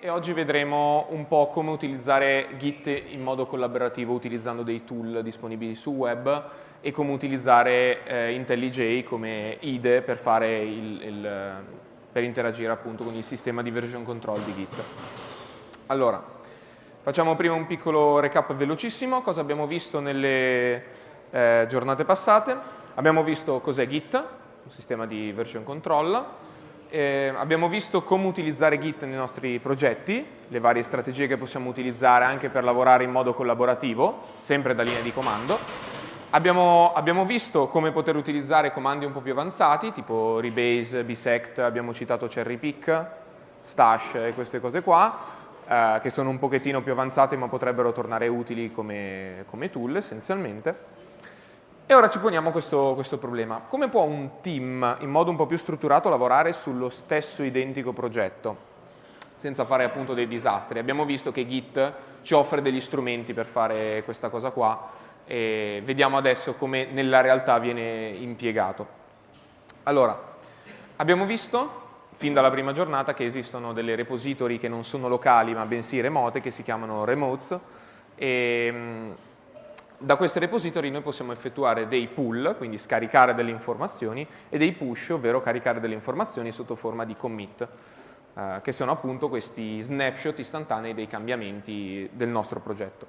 e oggi vedremo un po' come utilizzare Git in modo collaborativo utilizzando dei tool disponibili su web e come utilizzare IntelliJ come IDE per fare per interagire appunto con il sistema di version control di Git. Allora, facciamo prima un piccolo recap velocissimo. Cosa abbiamo visto nelle giornate passate? Abbiamo visto cos'è Git, un sistema di version control. Abbiamo visto come utilizzare Git nei nostri progetti, le varie strategie che possiamo utilizzare anche per lavorare in modo collaborativo, sempre da linea di comando. Abbiamo visto come poter utilizzare comandi un po' più avanzati, tipo rebase, bisect, abbiamo citato cherry pick, stash e queste cose qua, che sono un pochettino più avanzate ma potrebbero tornare utili come tool essenzialmente. E ora ci poniamo questo problema. Come può un team in modo un po' più strutturato lavorare sullo stesso identico progetto, senza fare appunto dei disastri? Abbiamo visto che Git ci offre degli strumenti per fare questa cosa qua e vediamo adesso come nella realtà viene impiegato. Allora, abbiamo visto fin dalla prima giornata che esistono delle repository che non sono locali ma bensì remote, che si chiamano remotes, e da queste repository noi possiamo effettuare dei pull, quindi scaricare delle informazioni, e dei push, ovvero caricare delle informazioni sotto forma di commit, che sono appunto questi snapshot istantanei dei cambiamenti del nostro progetto.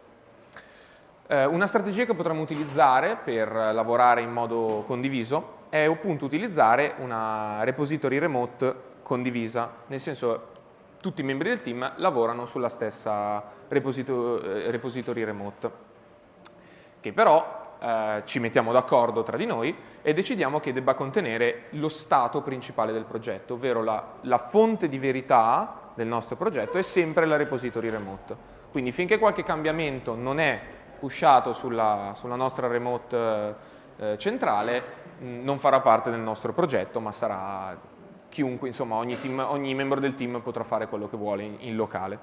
Una strategia che potremmo utilizzare per lavorare in modo condiviso è appunto utilizzare una repository remote condivisa, nel senso tutti i membri del team lavorano sulla stessa repository remote, che però ci mettiamo d'accordo tra di noi e decidiamo che debba contenere lo stato principale del progetto, ovvero la fonte di verità del nostro progetto è sempre la repository remote. Quindi finché qualche cambiamento non è pushato sulla nostra remote centrale, non farà parte del nostro progetto, ma sarà chiunque, insomma ogni membro del team potrà fare quello che vuole in locale.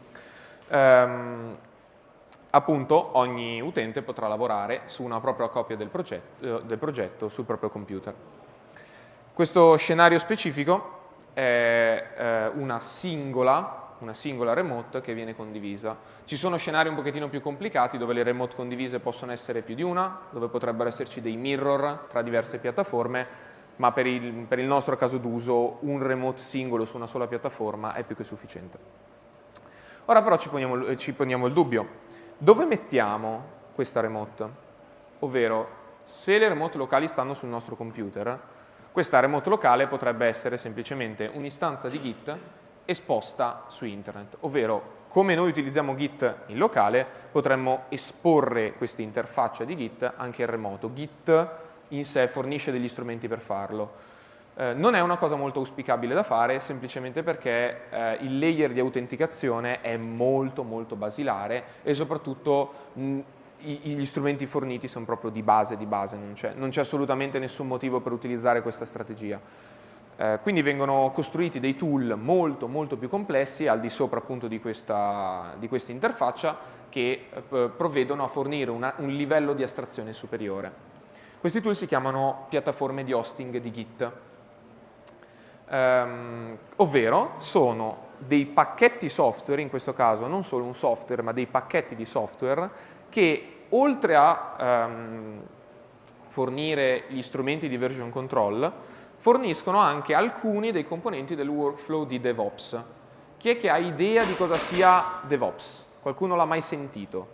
Appunto, ogni utente potrà lavorare su una propria copia del progetto sul proprio computer. Questo scenario specifico è una singola remote che viene condivisa. Ci sono scenari un pochettino più complicati dove le remote condivise possono essere più di una, dove potrebbero esserci dei mirror tra diverse piattaforme, ma per il nostro caso d'uso un remote singolo su una sola piattaforma è più che sufficiente. Ora però ci poniamo il dubbio. Dove mettiamo questa remote? Ovvero, se le remote locali stanno sul nostro computer, questa remote locale potrebbe essere semplicemente un'istanza di Git esposta su internet, ovvero come noi utilizziamo Git in locale potremmo esporre questa interfaccia di Git anche in remoto. Git in sé fornisce degli strumenti per farlo. Non è una cosa molto auspicabile da fare semplicemente perché il layer di autenticazione è molto basilare e soprattutto gli strumenti forniti sono proprio di base, non c'è assolutamente nessun motivo per utilizzare questa strategia. Quindi vengono costruiti dei tool molto più complessi al di sopra appunto di questa interfaccia che provvedono a fornire un livello di astrazione superiore. Questi tool si chiamano piattaforme di hosting di Git. Ovvero sono dei pacchetti software, in questo caso non solo un software ma dei pacchetti di software che oltre a fornire gli strumenti di version control forniscono anche alcuni dei componenti del workflow di DevOps. Chi è che ha idea di cosa sia DevOps? Qualcuno l'ha mai sentito?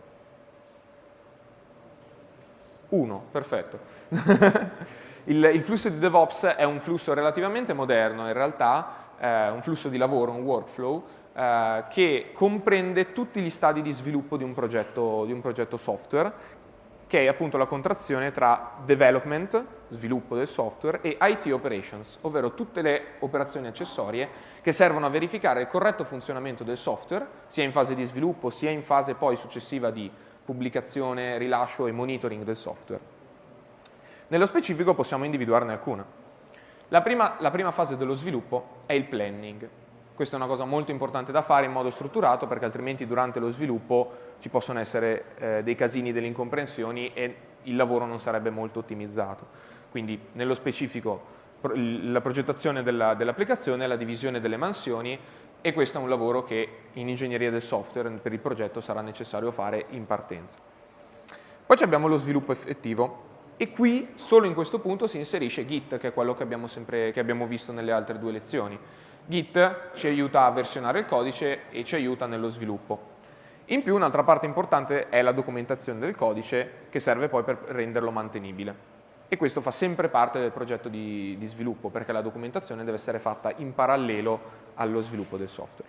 Uno, perfetto. Il flusso di DevOps è un flusso relativamente moderno, in realtà un flusso di lavoro, un workflow, che comprende tutti gli stadi di sviluppo di un progetto software, che è appunto la contrazione tra development, sviluppo del software, e IT operations, ovvero tutte le operazioni accessorie che servono a verificare il corretto funzionamento del software, sia in fase di sviluppo, sia in fase poi successiva di pubblicazione, rilascio e monitoring del software. Nello specifico possiamo individuarne alcune. La prima fase dello sviluppo è il planning. Questa è una cosa molto importante da fare in modo strutturato perché altrimenti durante lo sviluppo ci possono essere dei casini, delle incomprensioni e il lavoro non sarebbe molto ottimizzato. Quindi nello specifico la progettazione dell'applicazione, la divisione delle mansioni, e questo è un lavoro che in ingegneria del software per il progetto sarà necessario fare in partenza. Poi abbiamo lo sviluppo effettivo e qui solo in questo punto si inserisce Git, che è quello che abbiamo visto nelle altre 2 lezioni. Git ci aiuta a versionare il codice e ci aiuta nello sviluppo. In più un'altra parte importante è la documentazione del codice, che serve poi per renderlo mantenibile. E questo fa sempre parte del progetto di sviluppo, perché la documentazione deve essere fatta in parallelo allo sviluppo del software.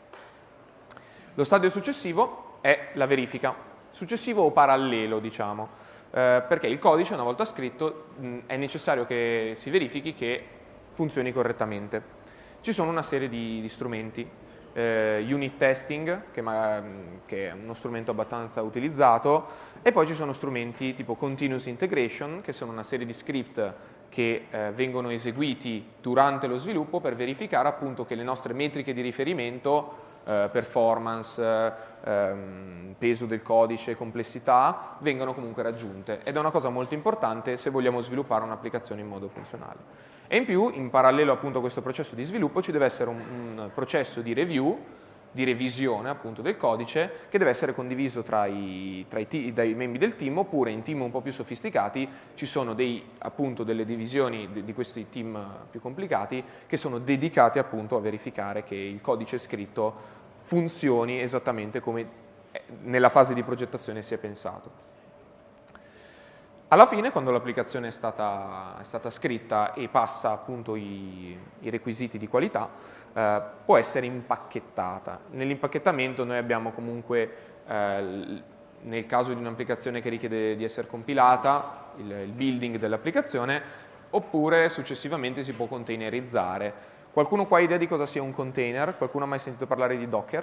Lo stadio successivo è la verifica, successivo o parallelo, diciamo, perché il codice, una volta scritto, è necessario che si verifichi che funzioni correttamente. Ci sono una serie di strumenti. Unit testing, che è uno strumento abbastanza utilizzato, e poi ci sono strumenti tipo continuous integration, che sono una serie di script che vengono eseguiti durante lo sviluppo per verificare appunto che le nostre metriche di riferimento, performance, peso del codice, complessità, vengano comunque raggiunte, ed è una cosa molto importante se vogliamo sviluppare un'applicazione in modo funzionale. E in più, in parallelo appunto a questo processo di sviluppo, ci deve essere un processo di review, di revisione appunto del codice, che deve essere condiviso dai membri del team, oppure in team un po' più sofisticati ci sono appunto delle divisioni di questi team più complicati che sono dedicati appunto a verificare che il codice scritto funzioni esattamente come nella fase di progettazione si è pensato. Alla fine, quando l'applicazione è stata scritta e passa appunto i requisiti di qualità, può essere impacchettata. Nell'impacchettamento noi abbiamo comunque, nel caso di un'applicazione che richiede di essere compilata, il building dell'applicazione, oppure successivamente si può containerizzare. Qualcuno qua ha idea di cosa sia un container? Qualcuno ha mai sentito parlare di Docker?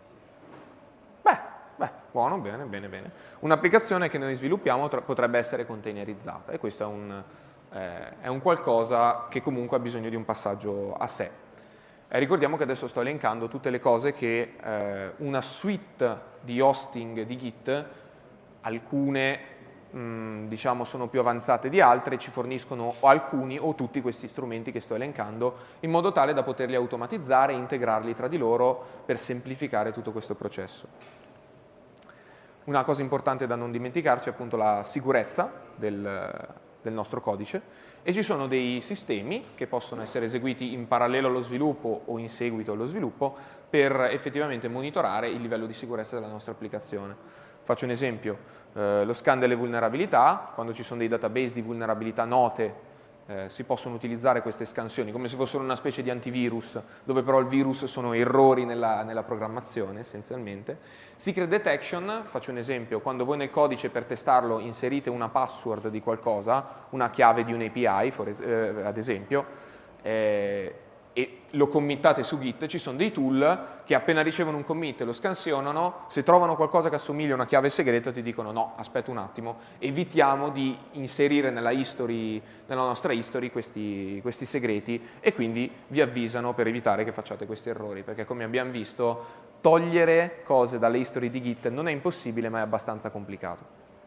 Beh, buono, bene, bene, bene. Un'applicazione che noi sviluppiamo potrebbe essere containerizzata, e questo è un qualcosa che comunque ha bisogno di un passaggio a sé. Ricordiamo che adesso sto elencando tutte le cose che una suite di hosting di Git, alcune diciamo sono più avanzate di altre, ci forniscono o alcuni o tutti questi strumenti che sto elencando, in modo tale da poterli automatizzare e integrarli tra di loro per semplificare tutto questo processo. Una cosa importante da non dimenticarci è appunto la sicurezza del nostro codice, e ci sono dei sistemi che possono essere eseguiti in parallelo allo sviluppo o in seguito allo sviluppo per effettivamente monitorare il livello di sicurezza della nostra applicazione. Faccio un esempio, lo scan delle vulnerabilità. Quando ci sono dei database di vulnerabilità note, si possono utilizzare queste scansioni come se fossero una specie di antivirus, dove però il virus sono errori nella programmazione essenzialmente. Secret detection, faccio un esempio, quando voi nel codice per testarlo inserite una password di qualcosa, una chiave di un API ad esempio, e lo committate su Git, ci sono dei tool che appena ricevono un commit lo scansionano, se trovano qualcosa che assomiglia a una chiave segreta ti dicono no, aspetta un attimo, evitiamo di inserire nella nostra history questi segreti, e quindi vi avvisano per evitare che facciate questi errori, perché come abbiamo visto togliere cose dalle history di Git non è impossibile, ma è abbastanza complicato.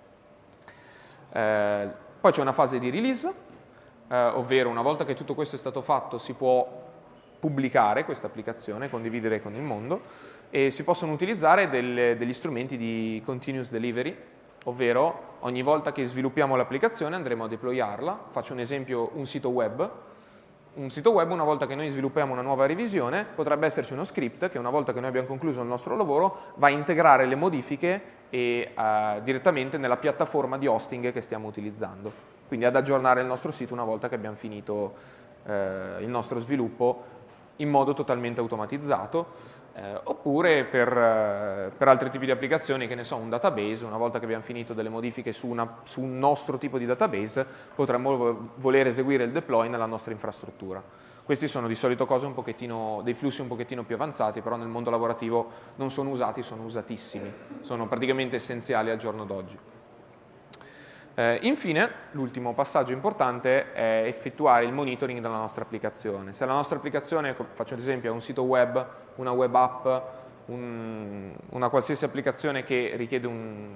Poi c'è una fase di release, ovvero una volta che tutto questo è stato fatto si può pubblicare questa applicazione, condividere con il mondo, e si possono utilizzare degli strumenti di continuous delivery, ovvero ogni volta che sviluppiamo l'applicazione andremo a deployarla. Faccio un esempio, un sito web. Un sito web, una volta che noi sviluppiamo una nuova revisione, potrebbe esserci uno script che una volta che noi abbiamo concluso il nostro lavoro va a integrare le modifiche direttamente nella piattaforma di hosting che stiamo utilizzando, quindi ad aggiornare il nostro sito una volta che abbiamo finito il nostro sviluppo in modo totalmente automatizzato. Oppure per altri tipi di applicazioni, che ne so, un database, una volta che abbiamo finito delle modifiche su un nostro tipo di database, potremmo voler eseguire il deploy nella nostra infrastruttura. Questi sono di solito cose dei flussi un pochettino più avanzati, però nel mondo lavorativo non sono usati, sono usatissimi, sono praticamente essenziali al giorno d'oggi. Infine, l'ultimo passaggio importante è effettuare il monitoring della nostra applicazione. Se la nostra applicazione, faccio un esempio, è un sito web, una web app, una qualsiasi applicazione che richiede un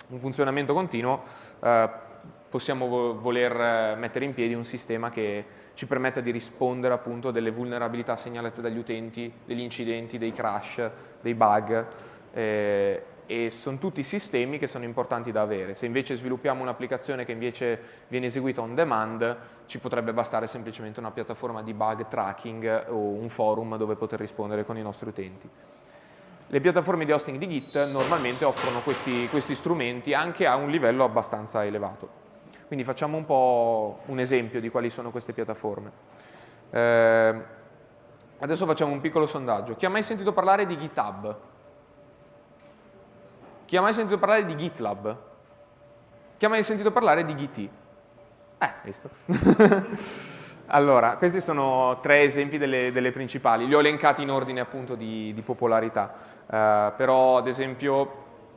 funzionamento continuo, possiamo voler mettere in piedi un sistema che ci permetta di rispondere appunto delle vulnerabilità segnalate dagli utenti, degli incidenti, dei crash, dei bug, e sono tutti sistemi che sono importanti da avere. Se invece sviluppiamo un'applicazione che invece viene eseguita on demand, ci potrebbe bastare semplicemente una piattaforma di bug tracking o un forum dove poter rispondere con i nostri utenti. Le piattaforme di hosting di Git normalmente offrono questi strumenti anche a un livello abbastanza elevato. Quindi facciamo un po' un esempio di quali sono queste piattaforme. Adesso facciamo un piccolo sondaggio. Chi ha mai sentito parlare di GitHub? Chi ha mai sentito parlare di GitLab? Chi ha mai sentito parlare di Git? Visto. Allora, questi sono 3 esempi delle principali. Li ho elencati in ordine appunto di popolarità, però ad esempio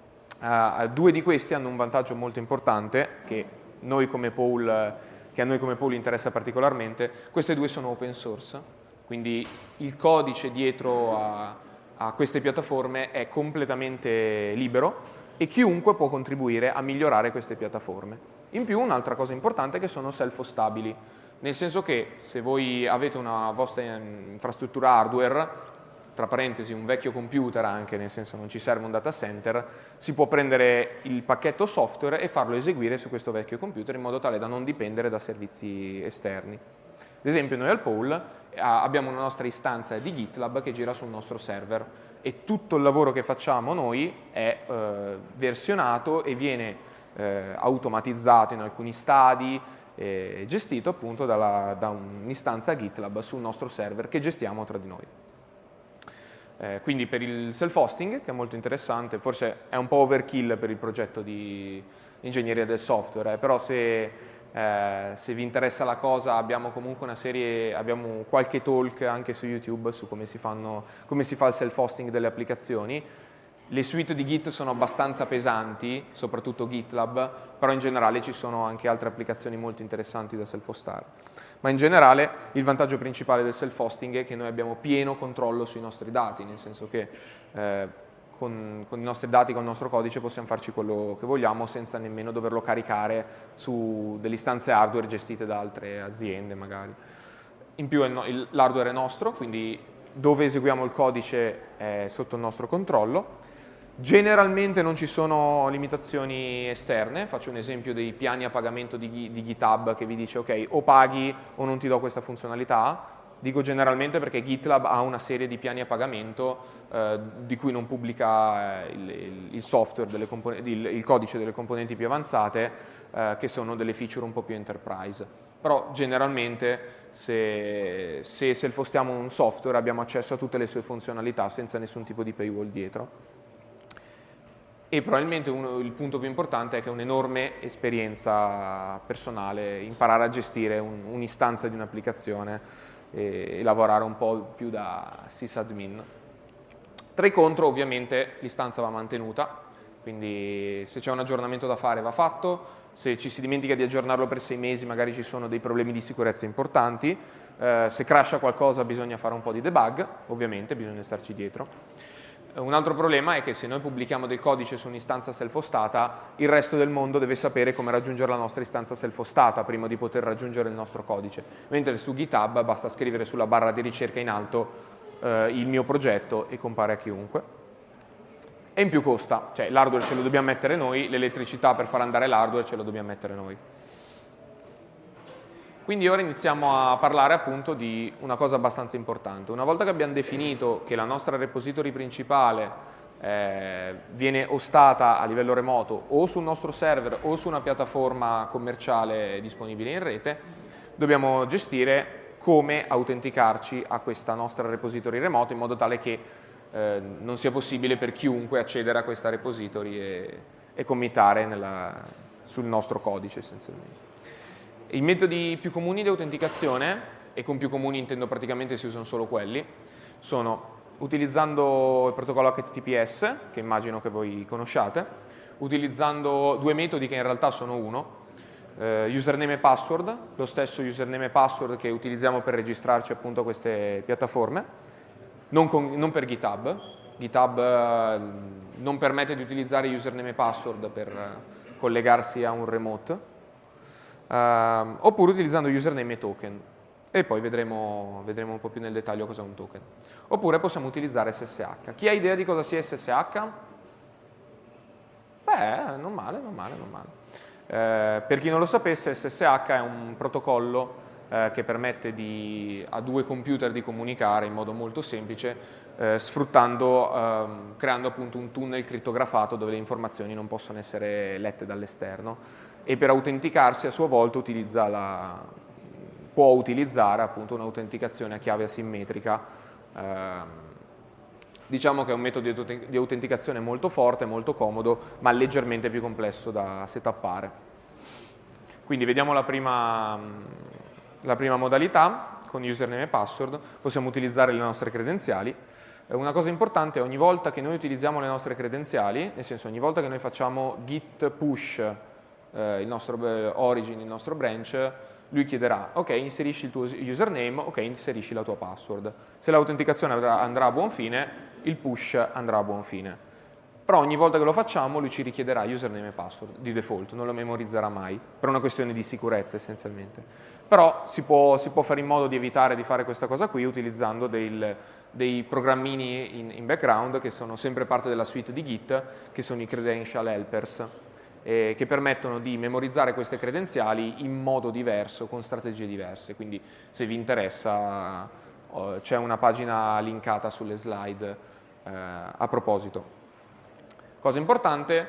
2 di questi hanno un vantaggio molto importante che a noi come pool interessa particolarmente. Queste 2 sono open source, quindi il codice dietro a queste piattaforme è completamente libero e chiunque può contribuire a migliorare queste piattaforme. In più un'altra cosa importante è che sono self-hostabili, nel senso che se voi avete una vostra infrastruttura hardware, tra parentesi un vecchio computer anche, nel senso non ci serve un data center, si può prendere il pacchetto software e farlo eseguire su questo vecchio computer in modo tale da non dipendere da servizi esterni. Ad esempio noi al Pool abbiamo una nostra istanza di GitLab che gira sul nostro server e tutto il lavoro che facciamo noi è versionato e viene automatizzato in alcuni stadi, gestito appunto da un'istanza GitLab sul nostro server che gestiamo tra di noi. Quindi per il self-hosting, che è molto interessante, forse è un po' overkill per il progetto di ingegneria del software, però se vi interessa la cosa abbiamo comunque abbiamo qualche talk anche su YouTube su come si fa il self-hosting delle applicazioni. Le suite di Git sono abbastanza pesanti, soprattutto GitLab, però in generale ci sono anche altre applicazioni molto interessanti da self-hostare. Ma in generale il vantaggio principale del self-hosting è che noi abbiamo pieno controllo sui nostri dati, nel senso che con i nostri dati, con il nostro codice possiamo farci quello che vogliamo senza nemmeno doverlo caricare su delle istanze hardware gestite da altre aziende magari. In più l'hardware è nostro, quindi dove eseguiamo il codice è sotto il nostro controllo. Generalmente non ci sono limitazioni esterne, faccio un esempio dei piani a pagamento di GitHub che vi dice ok, o paghi o non ti do questa funzionalità. Dico generalmente perché GitLab ha una serie di piani a pagamento di cui non pubblica il software, il codice delle componenti più avanzate, che sono delle feature un po' più enterprise. Però generalmente se self-hostiamo un software abbiamo accesso a tutte le sue funzionalità senza nessun tipo di paywall dietro. E probabilmente il punto più importante è che è un'enorme esperienza personale, imparare a gestire un'istanza di un'applicazione e lavorare un po' più da sysadmin. Tra i contro ovviamente l'istanza va mantenuta, quindi se c'è un aggiornamento da fare va fatto, se ci si dimentica di aggiornarlo per 6 mesi magari ci sono dei problemi di sicurezza importanti, se crasha qualcosa bisogna fare un po' di debug, ovviamente bisogna starci dietro. Un altro problema è che se noi pubblichiamo del codice su un'istanza self-hostata, il resto del mondo deve sapere come raggiungere la nostra istanza self-hostata prima di poter raggiungere il nostro codice, mentre su GitHub basta scrivere sulla barra di ricerca in alto il mio progetto e compare a chiunque. E in più costa, cioè l'hardware ce lo dobbiamo mettere noi, l'elettricità per far andare l'hardware ce lo dobbiamo mettere noi. Quindi ora iniziamo a parlare appunto di una cosa abbastanza importante. Una volta che abbiamo definito che la nostra repository principale viene hostata a livello remoto o sul nostro server o su una piattaforma commerciale disponibile in rete, dobbiamo gestire come autenticarci a questa nostra repository remoto in modo tale che non sia possibile per chiunque accedere a questa repository e committare sul nostro codice essenzialmente. I metodi più comuni di autenticazione, e con più comuni intendo praticamente si usano solo quelli, sono utilizzando il protocollo HTTPS, che immagino che voi conosciate, utilizzando 2 metodi che in realtà sono uno, username e password, lo stesso username e password che utilizziamo per registrarci appunto a queste piattaforme, non per GitHub. GitHub non permette di utilizzare username e password per collegarsi a un remote, oppure utilizzando username e token. e poi vedremo un po' più nel dettaglio cosa è un token. Oppure possiamo utilizzare SSH. Chi ha idea di cosa sia SSH? Beh, non male, non male, non male. Per chi non lo sapesse, SSH è un protocollo che permette a due computer di comunicare in modo molto semplice, creando appunto un tunnel crittografato dove le informazioni non possono essere lette dall'esterno, e per autenticarsi a sua volta può utilizzare appunto un'autenticazione a chiave asimmetrica. Diciamo che è un metodo di autenticazione molto forte, molto comodo, ma leggermente più complesso da setuppare. Quindi vediamo la prima modalità. Con username e password possiamo utilizzare le nostre credenziali. Una cosa importante è ogni volta che noi utilizziamo le nostre credenziali, nel senso ogni volta che noi facciamo git push il nostro origin, il nostro branch, lui chiederà, ok, inserisci il tuo username, ok, inserisci la tua password. Se l'autenticazione andrà a buon fine, il push andrà a buon fine. Però ogni volta che lo facciamo, lui ci richiederà username e password di default, non lo memorizzerà mai, per una questione di sicurezza essenzialmente. Però si può fare in modo di evitare di fare questa cosa qui utilizzando dei programmini in background che sono sempre parte della suite di Git, che sono i credential helpers, che permettono di memorizzare queste credenziali in modo diverso, con strategie diverse. Quindi se vi interessa c'è una pagina linkata sulle slide a proposito. Cosa importante,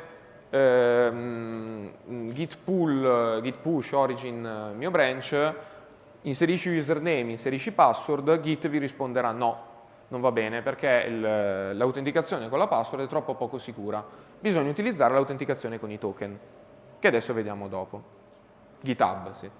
git push origin mio branch, inserisci username, inserisci password, Git vi risponderà no, non va bene perché l'autenticazione con la password è troppo poco sicura. Bisogna utilizzare l'autenticazione con i token, che adesso vediamo dopo. GitHub, sì.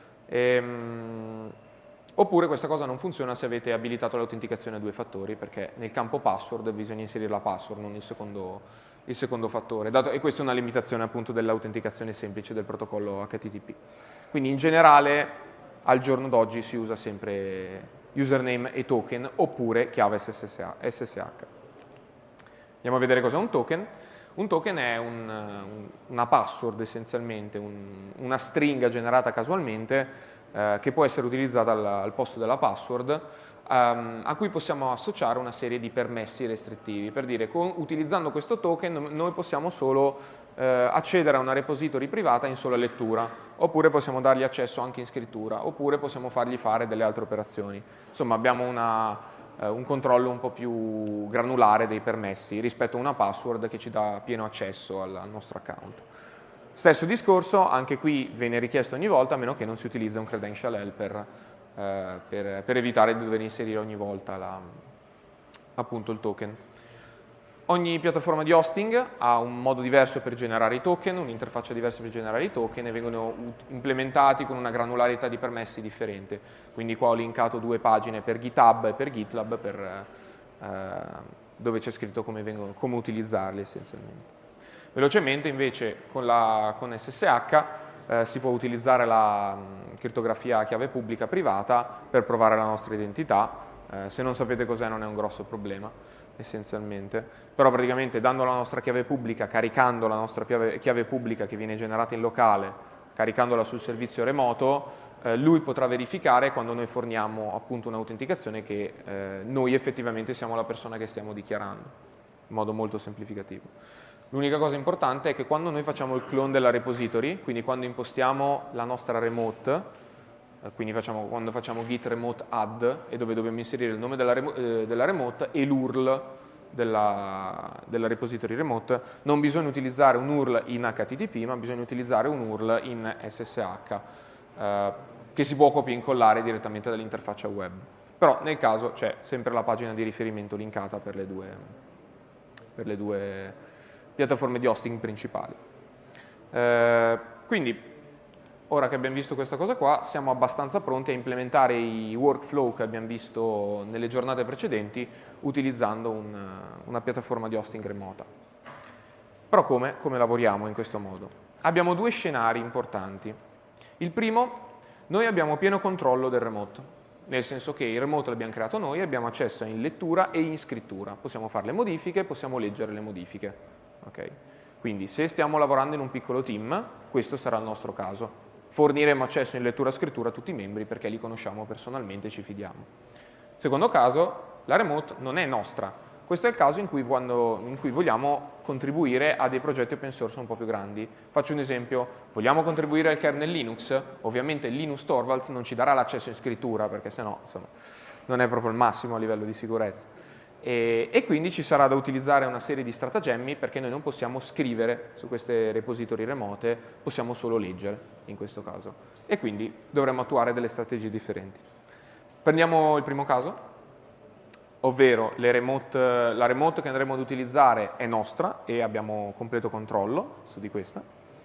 Oppure questa cosa non funziona se avete abilitato l'autenticazione a due fattori, perché nel campo password bisogna inserire la password, non il secondo fattore. E questa è una limitazione appunto dell'autenticazione semplice del protocollo HTTP. Quindi in generale al giorno d'oggi si usa sempre username e token oppure chiave SSH. Andiamo a vedere cos'è un token. Un token è una password essenzialmente, una stringa generata casualmente che può essere utilizzata al posto della password, a cui possiamo associare una serie di permessi restrittivi. Per dire, utilizzando questo token noi possiamo solo accedere a una repository privata in sola lettura, oppure possiamo dargli accesso anche in scrittura, oppure possiamo fargli fare delle altre operazioni. Insomma, abbiamo un controllo un po' più granulare dei permessi rispetto a una password che ci dà pieno accesso al nostro account. Stesso discorso, anche qui viene richiesto ogni volta, a meno che non si utilizza un credential helper per evitare di dover inserire ogni volta appunto il token. Ogni piattaforma di hosting ha un modo diverso per generare i token, un'interfaccia diversa per generare i token e vengono implementati con una granularità di permessi differente. Quindi qua ho linkato due pagine per GitHub e per GitLab dove c'è scritto come utilizzarli essenzialmente. Velocemente invece con SSH si può utilizzare la crittografia a chiave pubblica privata per provare la nostra identità. Se non sapete cos'è non è un grosso problema essenzialmente, però praticamente dando la nostra chiave pubblica, caricando la nostra chiave pubblica che viene generata in locale, caricandola sul servizio remoto, lui potrà verificare quando noi forniamo appunto un'autenticazione che noi effettivamente siamo la persona che stiamo dichiarando, in modo molto semplificativo. L'unica cosa importante è che quando noi facciamo il clone della repository, quindi quando impostiamo la nostra remote, quindi quando facciamo git remote add e dove dobbiamo inserire il nome della remote e l'URL della repository remote, non bisogna utilizzare un URL in HTTP, ma bisogna utilizzare un URL in SSH, che si può copia e incollare direttamente dall'interfaccia web. Però nel caso c'è sempre la pagina di riferimento linkata per le due piattaforme di hosting principali. Quindi, ora che abbiamo visto questa cosa qua, siamo abbastanza pronti a implementare i workflow che abbiamo visto nelle giornate precedenti utilizzando una piattaforma di hosting remota. Però come lavoriamo in questo modo? Abbiamo due scenari importanti. Il primo, noi abbiamo pieno controllo del remote, nel senso che il remote l'abbiamo creato noi, abbiamo accesso in lettura e in scrittura. Possiamo fare le modifiche, possiamo leggere le modifiche. Okay? Quindi se stiamo lavorando in un piccolo team, questo sarà il nostro caso. forniremo accesso in lettura e scrittura a tutti i membri perché li conosciamo personalmente e ci fidiamo. Secondo caso, la remote non è nostra. Questo è il caso in cui vogliamo contribuire a dei progetti open source un po' più grandi. Faccio un esempio, vogliamo contribuire al kernel Linux? Ovviamente il Linus Torvalds non ci darà l'accesso in scrittura perché sennò insomma, non è proprio il massimo a livello di sicurezza. E quindi ci sarà da utilizzare una serie di stratagemmi perché noi non possiamo scrivere su queste repository remote, possiamo solo leggere in questo caso. E quindi dovremo attuare delle strategie differenti. Prendiamo il primo caso, ovvero la remote che andremo ad utilizzare è nostra e abbiamo completo controllo su di questa.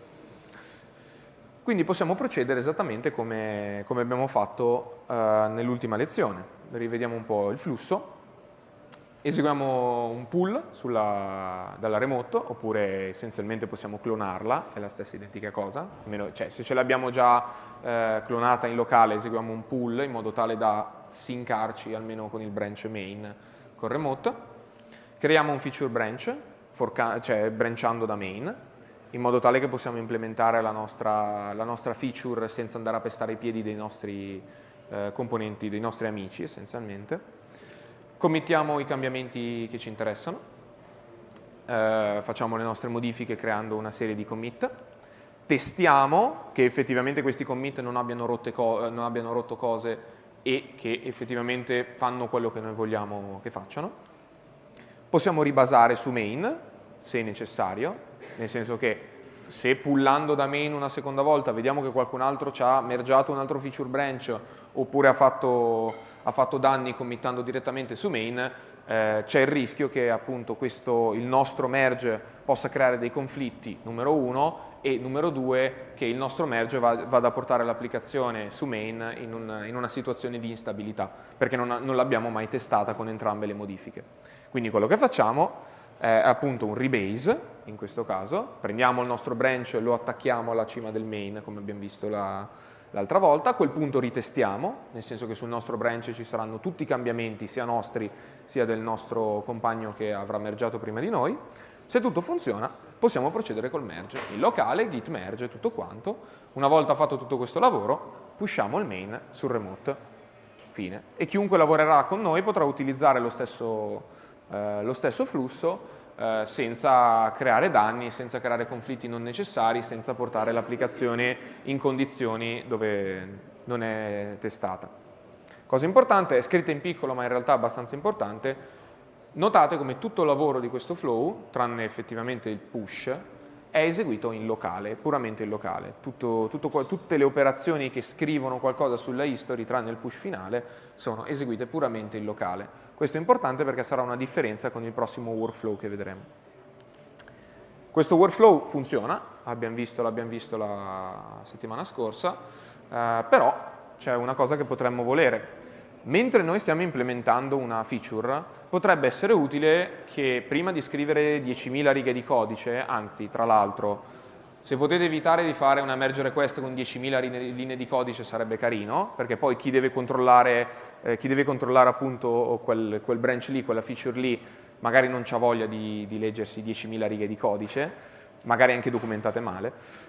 Quindi possiamo procedere esattamente come abbiamo fatto nell'ultima lezione. Rivediamo un po' il flusso. Eseguiamo un pull dalla remote, oppure essenzialmente possiamo clonarla, è la stessa identica cosa. Cioè, se ce l'abbiamo già clonata in locale, eseguiamo un pull in modo tale da sincarci almeno con il branch main con remote. Creiamo un feature branch, cioè branchando da main, in modo tale che possiamo implementare la nostra feature senza andare a pestare i piedi dei nostri componenti, dei nostri amici essenzialmente. Committiamo i cambiamenti che ci interessano, facciamo le nostre modifiche creando una serie di commit, testiamo che effettivamente questi commit non abbiano rotto cose e che effettivamente fanno quello che noi vogliamo che facciano. Possiamo ribasare su main, se necessario, nel senso che se pullando da main una seconda volta vediamo che qualcun altro ci ha mergiato un altro feature branch oppure ha fatto danni committando direttamente su main, c'è il rischio che appunto il nostro merge possa creare dei conflitti, numero uno, e numero due, che il nostro merge vada a portare l'applicazione su main in una situazione di instabilità, perché non l'abbiamo mai testata con entrambe le modifiche. Quindi quello che facciamo è appunto un rebase, in questo caso, prendiamo il nostro branch e lo attacchiamo alla cima del main, come abbiamo visto l'altra volta, a quel punto ritestiamo, nel senso che sul nostro branch ci saranno tutti i cambiamenti, sia nostri sia del nostro compagno che avrà mergiato prima di noi. Se tutto funziona, possiamo procedere col merge, il locale, git merge, tutto quanto. Una volta fatto tutto questo lavoro, pushiamo il main sul remote, fine. E chiunque lavorerà con noi potrà utilizzare lo stesso flusso senza creare danni, senza creare conflitti non necessari, senza portare l'applicazione in condizioni dove non è testata. Cosa importante, è scritta in piccolo ma in realtà abbastanza importante, notate come tutto il lavoro di questo flow, tranne effettivamente il push, è eseguito in locale, puramente in locale. Tutte le operazioni che scrivono qualcosa sulla history, tranne il push finale, sono eseguite puramente in locale. Questo è importante perché sarà una differenza con il prossimo workflow che vedremo. Questo workflow funziona, l'abbiamo visto la settimana scorsa, però c'è una cosa che potremmo volere. Mentre noi stiamo implementando una feature, potrebbe essere utile che prima di scrivere 10.000 righe di codice, anzi, tra l'altro, se potete evitare di fare una merge request con 10.000 linee di codice sarebbe carino, perché poi chi deve controllare appunto quel branch lì, quella feature lì, magari non c'ha voglia di leggersi 10.000 righe di codice, magari anche documentate male.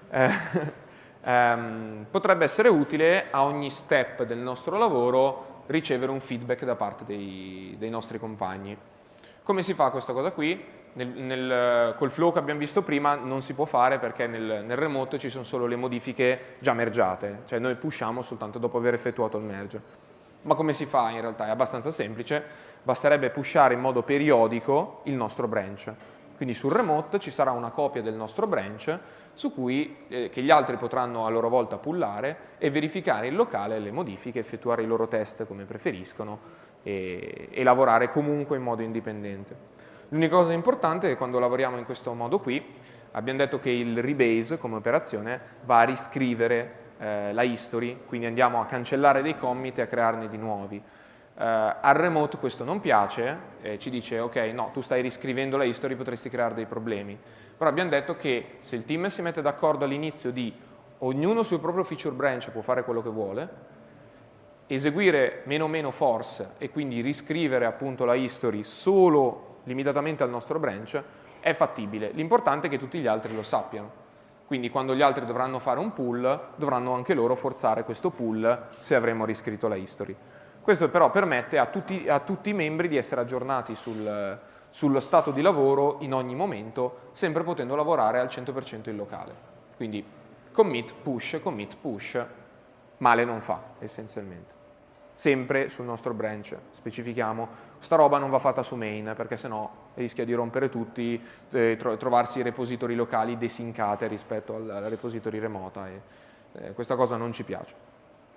Potrebbe essere utile a ogni step del nostro lavoro ricevere un feedback da parte dei nostri compagni. Come si fa questa cosa qui? Col flow che abbiamo visto prima non si può fare perché nel remote ci sono solo le modifiche già mergiate, cioè noi pushiamo soltanto dopo aver effettuato il merge. Ma come si fa in realtà? È abbastanza semplice, basterebbe pushare in modo periodico il nostro branch. Quindi sul remote ci sarà una copia del nostro branch che gli altri potranno a loro volta pullare e verificare in locale le modifiche, effettuare i loro test come preferiscono e lavorare comunque in modo indipendente. L'unica cosa importante è che quando lavoriamo in questo modo qui, abbiamo detto che il rebase come operazione va a riscrivere la history, quindi andiamo a cancellare dei commit e a crearne di nuovi. Al remote questo non piace, ci dice ok, no, tu stai riscrivendo la history, potresti creare dei problemi. Però abbiamo detto che se il team si mette d'accordo all'inizio di ognuno sul proprio feature branch può fare quello che vuole, eseguire meno force e quindi riscrivere appunto la history solo limitatamente al nostro branch è fattibile. L'importante è che tutti gli altri lo sappiano. Quindi quando gli altri dovranno fare un pull, dovranno anche loro forzare questo pull se avremo riscritto la history. Questo però permette a tutti i membri di essere aggiornati sullo stato di lavoro in ogni momento, sempre potendo lavorare al 100% in locale. Quindi commit, push, male non fa, essenzialmente. Sempre sul nostro branch specifichiamo, sta roba non va fatta su main, perché sennò rischia di rompere tutti, trovarsi repository locali desincate rispetto alla repository remota, e questa cosa non ci piace.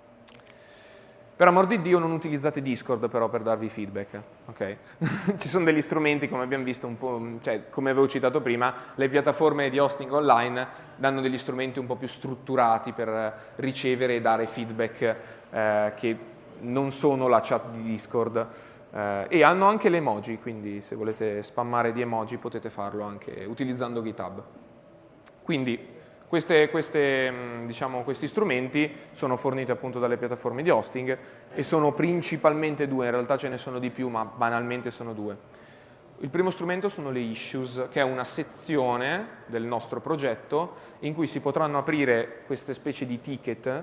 Per amor di Dio non utilizzate Discord però per darvi feedback, ok? Ci sono degli strumenti, come abbiamo visto un po', cioè come avevo citato prima, le piattaforme di hosting online danno degli strumenti un po' più strutturati per ricevere e dare feedback che non sono la chat di Discord, e hanno anche le emoji, quindi se volete spammare di emoji potete farlo anche utilizzando GitHub. Quindi diciamo, questi strumenti sono forniti appunto dalle piattaforme di hosting e sono principalmente due, in realtà ce ne sono di più, ma banalmente sono due. Il primo strumento sono le issues, che è una sezione del nostro progetto in cui si potranno aprire queste specie di ticket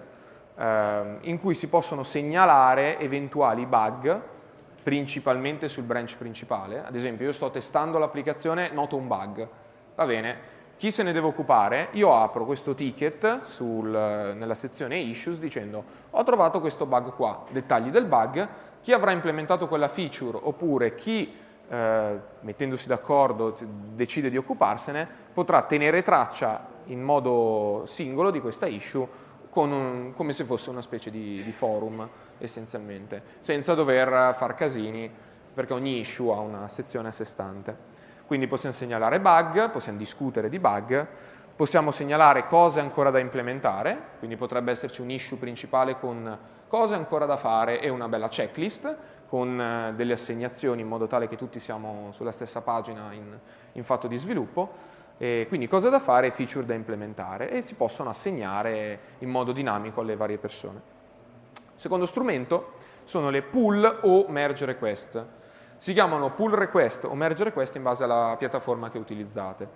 in cui si possono segnalare eventuali bug, principalmente sul branch principale. Ad esempio, io sto testando l'applicazione, noto un bug, va bene. Chi se ne deve occupare? Io apro questo ticket nella sezione issues dicendo ho trovato questo bug qua, dettagli del bug, chi avrà implementato quella feature oppure chi mettendosi d'accordo decide di occuparsene potrà tenere traccia in modo singolo di questa issue come se fosse una specie di forum essenzialmente, senza dover far casini perché ogni issue ha una sezione a sé stante. Quindi possiamo segnalare bug, possiamo discutere di bug, possiamo segnalare cose ancora da implementare, quindi potrebbe esserci un issue principale con cose ancora da fare e una bella checklist con delle assegnazioni in modo tale che tutti siamo sulla stessa pagina in fatto di sviluppo, e quindi cose da fare e feature da implementare e si possono assegnare in modo dinamico alle varie persone. Il secondo strumento sono le pull o merge request. Si chiamano pull request o merge request in base alla piattaforma che utilizzate.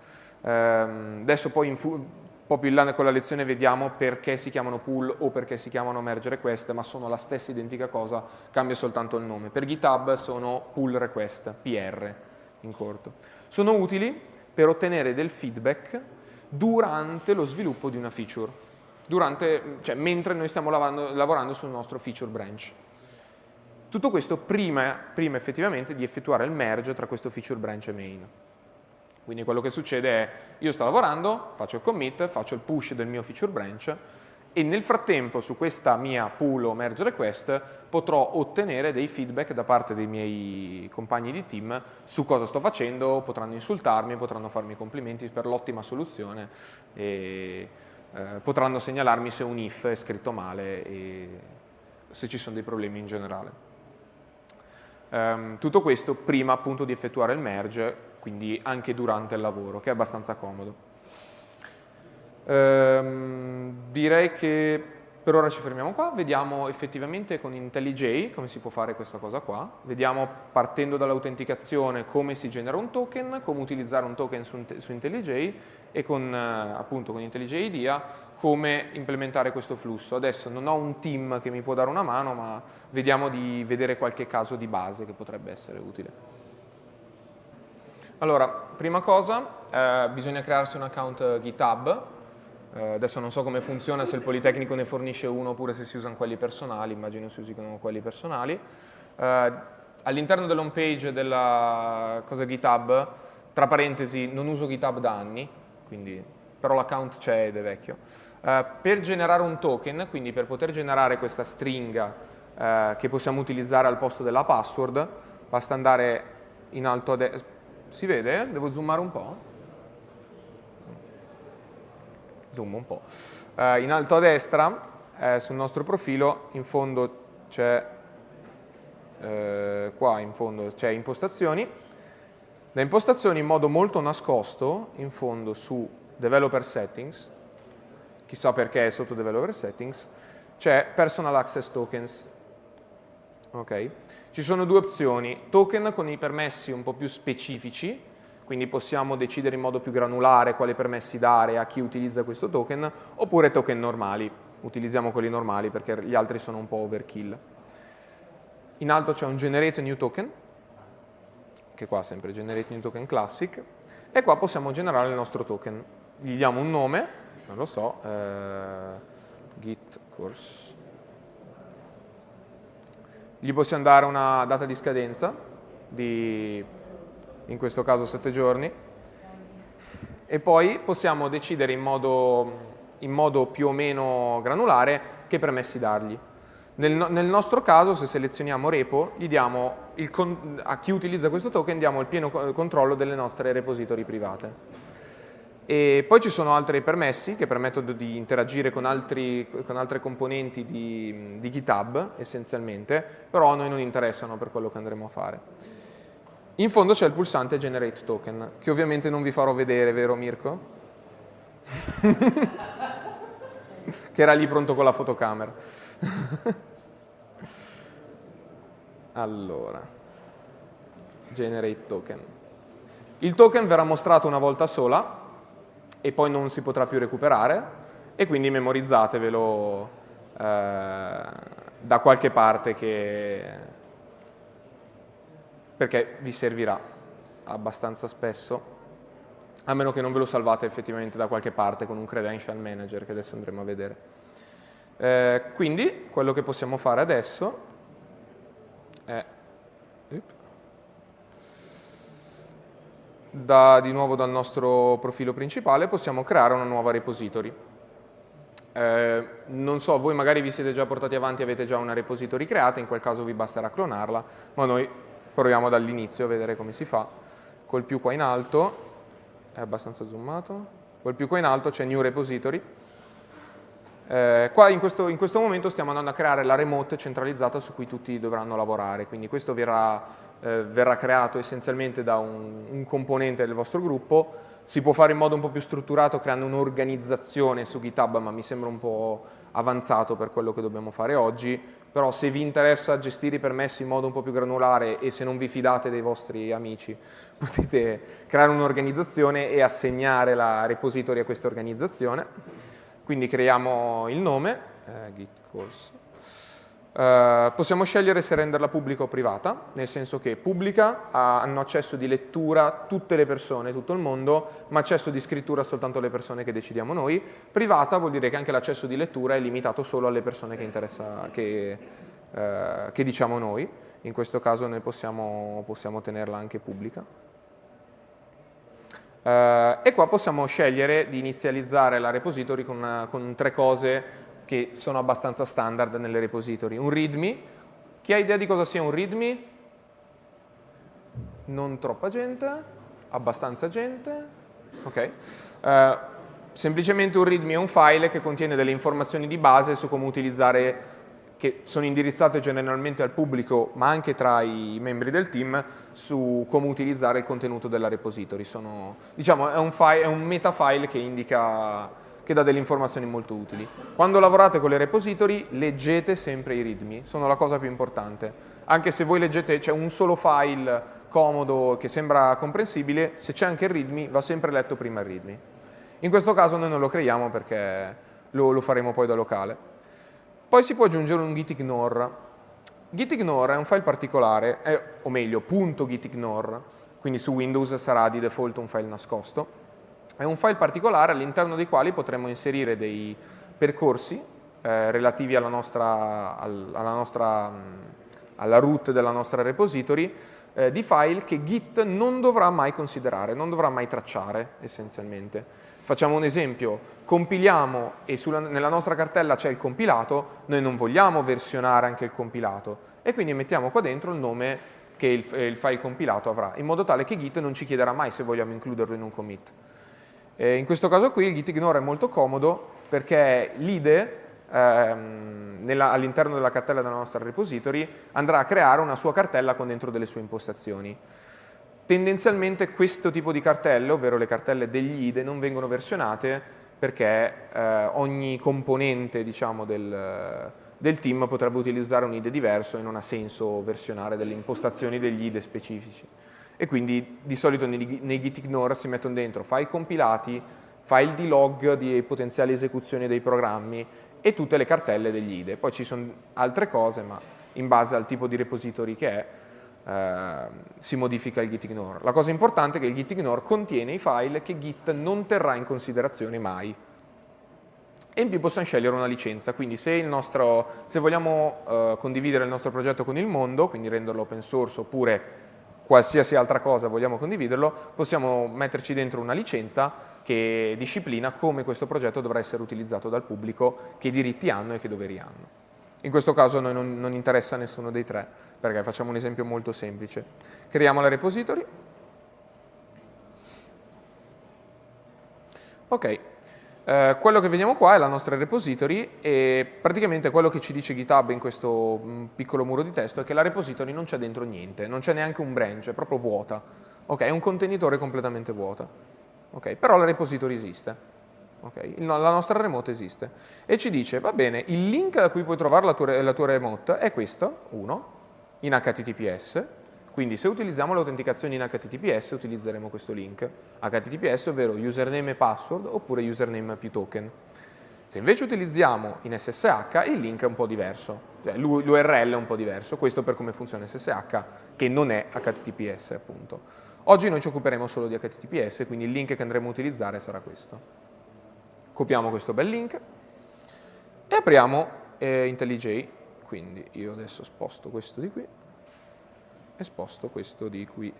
Adesso poi un po' più in là con la lezione vediamo perché si chiamano pull o perché si chiamano merge request, ma sono la stessa identica cosa, cambia soltanto il nome. Per GitHub sono pull request, PR in corto. Sono utili per ottenere del feedback durante lo sviluppo di una feature, cioè mentre noi stiamo lavorando sul nostro feature branch. Tutto questo prima effettivamente di effettuare il merge tra questo feature branch e main. Quindi quello che succede è, io sto lavorando, faccio il commit, faccio il push del mio feature branch e nel frattempo su questa mia pull o merge request potrò ottenere dei feedback da parte dei miei compagni di team su cosa sto facendo, potranno insultarmi, potranno farmi complimenti per l'ottima soluzione e potranno segnalarmi se un if è scritto male e se ci sono dei problemi in generale. Tutto questo prima appunto di effettuare il merge, quindi anche durante il lavoro, che è abbastanza comodo. Direi che per ora ci fermiamo qua, vediamo effettivamente con IntelliJ come si può fare questa cosa qua, vediamo partendo dall'autenticazione come si genera un token, come utilizzare un token su IntelliJ e appunto con IntelliJ IDEA come implementare questo flusso. Adesso non ho un team che mi può dare una mano, ma vediamo di vedere qualche caso di base che potrebbe essere utile. Allora, prima cosa, bisogna crearsi un account GitHub. Adesso non so come funziona, se il Politecnico ne fornisce uno oppure se si usano quelli personali, immagino si usino quelli personali. All'interno dell'home page della cosa GitHub, tra parentesi, non uso GitHub da anni, però l'account c'è ed è vecchio. Per generare un token, quindi per poter generare questa stringa che possiamo utilizzare al posto della password, basta andare in alto a destra. Si vede? Devo zoomare un po'? Zoom un po'. In alto a destra, sul nostro profilo, in fondo c'è qua in fondo c'è impostazioni. Da impostazioni in modo molto nascosto, in fondo su Developer Settings, chissà perché è sotto Developer Settings, c'è Personal Access Tokens. Ok? Ci sono due opzioni, token con i permessi un po' più specifici, quindi possiamo decidere in modo più granulare quali permessi dare a chi utilizza questo token, oppure token normali. Utilizziamo quelli normali perché gli altri sono un po' overkill. In alto c'è un generate new token, che qua sempre generate new token classic, e qua possiamo generare il nostro token. Gli diamo un nome, non lo so, git course. Gli possiamo dare una data di scadenza, in questo caso 7 giorni, e poi possiamo decidere in modo più o meno granulare che permessi dargli. Nel nostro caso, se selezioniamo repo, gli diamo a chi utilizza questo token diamo il pieno controllo delle nostre repository private. E poi ci sono altri permessi che permettono di interagire con altre componenti di GitHub, essenzialmente, però a noi non interessano per quello che andremo a fare. In fondo c'è il pulsante Generate Token, che ovviamente non vi farò vedere, vero Mirko? Che era lì pronto con la fotocamera. Allora, Generate Token. Il token verrà mostrato una volta sola e poi non si potrà più recuperare, e quindi memorizzatevelo da qualche parte perché vi servirà abbastanza spesso, a meno che non ve lo salvate effettivamente da qualche parte con un credential manager che adesso andremo a vedere. Quindi quello che possiamo fare adesso è di nuovo dal nostro profilo principale possiamo creare una nuova repository. Non so, voi magari vi siete già portati avanti e avete già una repository creata, in quel caso vi basterà clonarla, ma noi proviamo dall'inizio a vedere come si fa. Col più qua in alto, è abbastanza zoomato, col più qua in alto c'è New Repository. Qua in questo momento stiamo andando a creare la remote centralizzata su cui tutti dovranno lavorare, quindi questo verrà creato essenzialmente da un componente del vostro gruppo. Si può fare in modo un po' più strutturato creando un'organizzazione su GitHub, ma mi sembra un po' avanzato per quello che dobbiamo fare oggi, però se vi interessa gestire i permessi in modo un po' più granulare e se non vi fidate dei vostri amici, potete creare un'organizzazione e assegnare la repository a questa organizzazione. Quindi creiamo il nome, git course. Possiamo scegliere se renderla pubblica o privata, nel senso che pubblica hanno accesso di lettura tutte le persone, tutto il mondo, ma accesso di scrittura soltanto le persone che decidiamo noi. Privata vuol dire che anche l'accesso di lettura è limitato solo alle persone che diciamo noi. In questo caso noi possiamo tenerla anche pubblica. E qua possiamo scegliere di inizializzare la repository con 3 cose che sono abbastanza standard nelle repository. Un readme. Chi ha idea di cosa sia un readme? Non troppa gente, abbastanza gente. Ok. Semplicemente un readme è un file che contiene delle informazioni di base su come utilizzare, che sono indirizzate generalmente al pubblico, ma anche tra i membri del team, su come utilizzare il contenuto della repository. Diciamo, è un metafile che dà delle informazioni molto utili. Quando lavorate con le repository, leggete sempre i readme, sono la cosa più importante. Anche se voi leggete, c'è un solo file comodo che sembra comprensibile, se c'è anche il readme, va sempre letto prima il readme. In questo caso noi non lo creiamo perché lo faremo poi da locale. Poi si può aggiungere un gitignore. Gitignore è un file particolare, o meglio, .gitignore, quindi su Windows sarà di default un file nascosto. È un file particolare all'interno dei quali potremo inserire dei percorsi relativi alla root della nostra repository, di file che Git non dovrà mai considerare, non dovrà mai tracciare essenzialmente. Facciamo un esempio, compiliamo e nella nostra cartella c'è il compilato, noi non vogliamo versionare anche il compilato e quindi mettiamo qua dentro il nome che il file compilato avrà, in modo tale che Git non ci chiederà mai se vogliamo includerlo in un commit. In questo caso qui il gitignore è molto comodo perché l'IDE all'interno della cartella della nostra repository andrà a creare una sua cartella con dentro delle sue impostazioni. Tendenzialmente questo tipo di cartelle, ovvero le cartelle degli IDE, non vengono versionate perché ogni componente, diciamo, del team potrebbe utilizzare un IDE diverso e non ha senso versionare delle impostazioni degli IDE specifici. e quindi di solito nei git ignore si mettono dentro file compilati, file di log di potenziali esecuzioni dei programmi e tutte le cartelle degli IDE. Poi ci sono altre cose, ma in base al tipo di repository che è, si modifica il git ignore. La cosa importante è che il git ignore contiene i file che Git non terrà in considerazione mai. E in più possiamo scegliere una licenza, quindi se vogliamo condividere il nostro progetto con il mondo, quindi renderlo open source oppure qualsiasi altra cosa vogliamo condividerlo, possiamo metterci dentro una licenza che disciplina come questo progetto dovrà essere utilizzato dal pubblico, che diritti hanno e che doveri hanno. In questo caso a noi non interessa nessuno dei tre, perché facciamo un esempio molto semplice. Creiamo la repository. Ok, quello che vediamo qua è la nostra repository e praticamente quello che ci dice GitHub in questo piccolo muro di testo è che la repository non c'è dentro niente, non c'è neanche un branch, è proprio vuota. Ok, è un contenitore completamente vuota. Ok, però la repository esiste. Okay. La nostra remote esiste e ci dice, va bene, il link a cui puoi trovare la tua remote è questo, 1, in HTTPS, quindi se utilizziamo l'autenticazione in HTTPS utilizzeremo questo link, HTTPS ovvero username e password oppure username più token. Se invece utilizziamo in SSH il link è un po' diverso, l'URL è un po' diverso, questo per come funziona SSH che non è HTTPS appunto. Oggi noi ci occuperemo solo di HTTPS, quindi il link che andremo a utilizzare sarà questo. Copiamo questo bel link e apriamo IntelliJ, quindi io adesso sposto questo di qui e sposto questo di qui.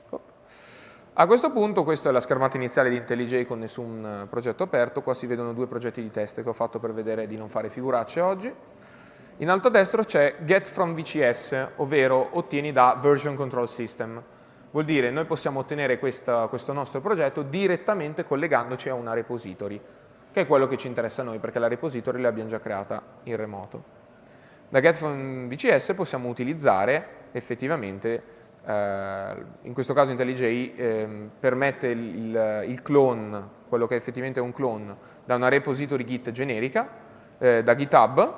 A questo punto questa è la schermata iniziale di IntelliJ con nessun progetto aperto, qua si vedono 2 progetti di test che ho fatto per vedere di non fare figuracce oggi. In alto a destra c'è get from VCS, ovvero ottieni da version control system. Vuol dire noi possiamo ottenere questo nostro progetto direttamente collegandoci a una repository, che è quello che ci interessa a noi, perché la repository l'abbiamo già creata in remoto. Da get from VCS possiamo utilizzare effettivamente, in questo caso IntelliJ permette il clone, quello che effettivamente è un clone, da una repository Git generica, da GitHub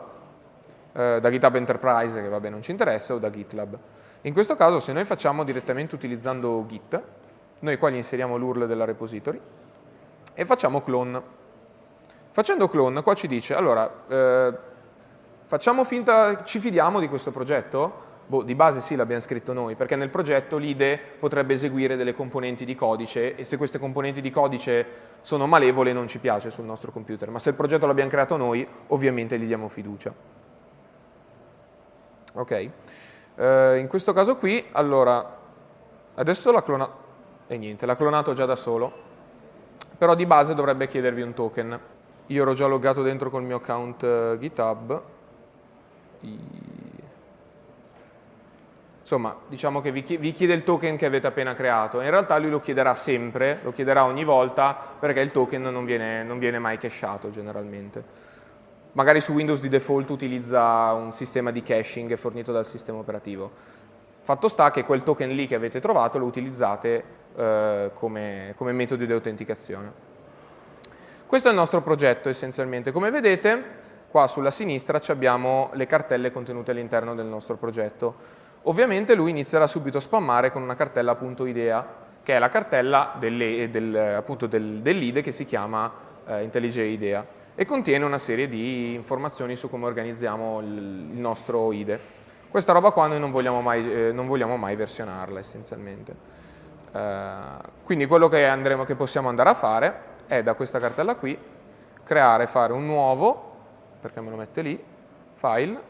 Enterprise, che vabbè non ci interessa, o da GitLab. In questo caso se noi facciamo direttamente utilizzando Git, noi qua gli inseriamo l'URL della repository e facciamo clone. Facendo clone, qua ci dice, allora, facciamo finta, ci fidiamo di questo progetto? Boh, di base sì, l'abbiamo scritto noi, perché nel progetto l'IDE potrebbe eseguire delle componenti di codice e se queste componenti di codice sono malevole non ci piace sul nostro computer, ma se il progetto l'abbiamo creato noi, ovviamente gli diamo fiducia. Ok? In questo caso qui, allora, adesso l'ha clonato, e niente, l'ha clonato già da solo, però di base dovrebbe chiedervi un token. Io ero già loggato dentro col mio account GitHub. Insomma, diciamo che vi chiede il token che avete appena creato. In realtà lui lo chiederà sempre, lo chiederà ogni volta, perché il token non viene mai cacheato generalmente. Magari su Windows di default utilizza un sistema di caching fornito dal sistema operativo. Fatto sta che quel token lì che avete trovato lo utilizzate come metodo di autenticazione. Questo è il nostro progetto essenzialmente. Come vedete, qua sulla sinistra abbiamo le cartelle contenute all'interno del nostro progetto. Ovviamente lui inizierà subito a spammare con una cartella .idea, che è la cartella dell'IDE che si chiama IntelliJ IDEA e contiene una serie di informazioni su come organizziamo il nostro IDE. Questa roba qua noi non vogliamo mai versionarla essenzialmente. Quindi quello che possiamo andare a fare è da questa cartella qui fare un nuovo, perché me lo mette lì, file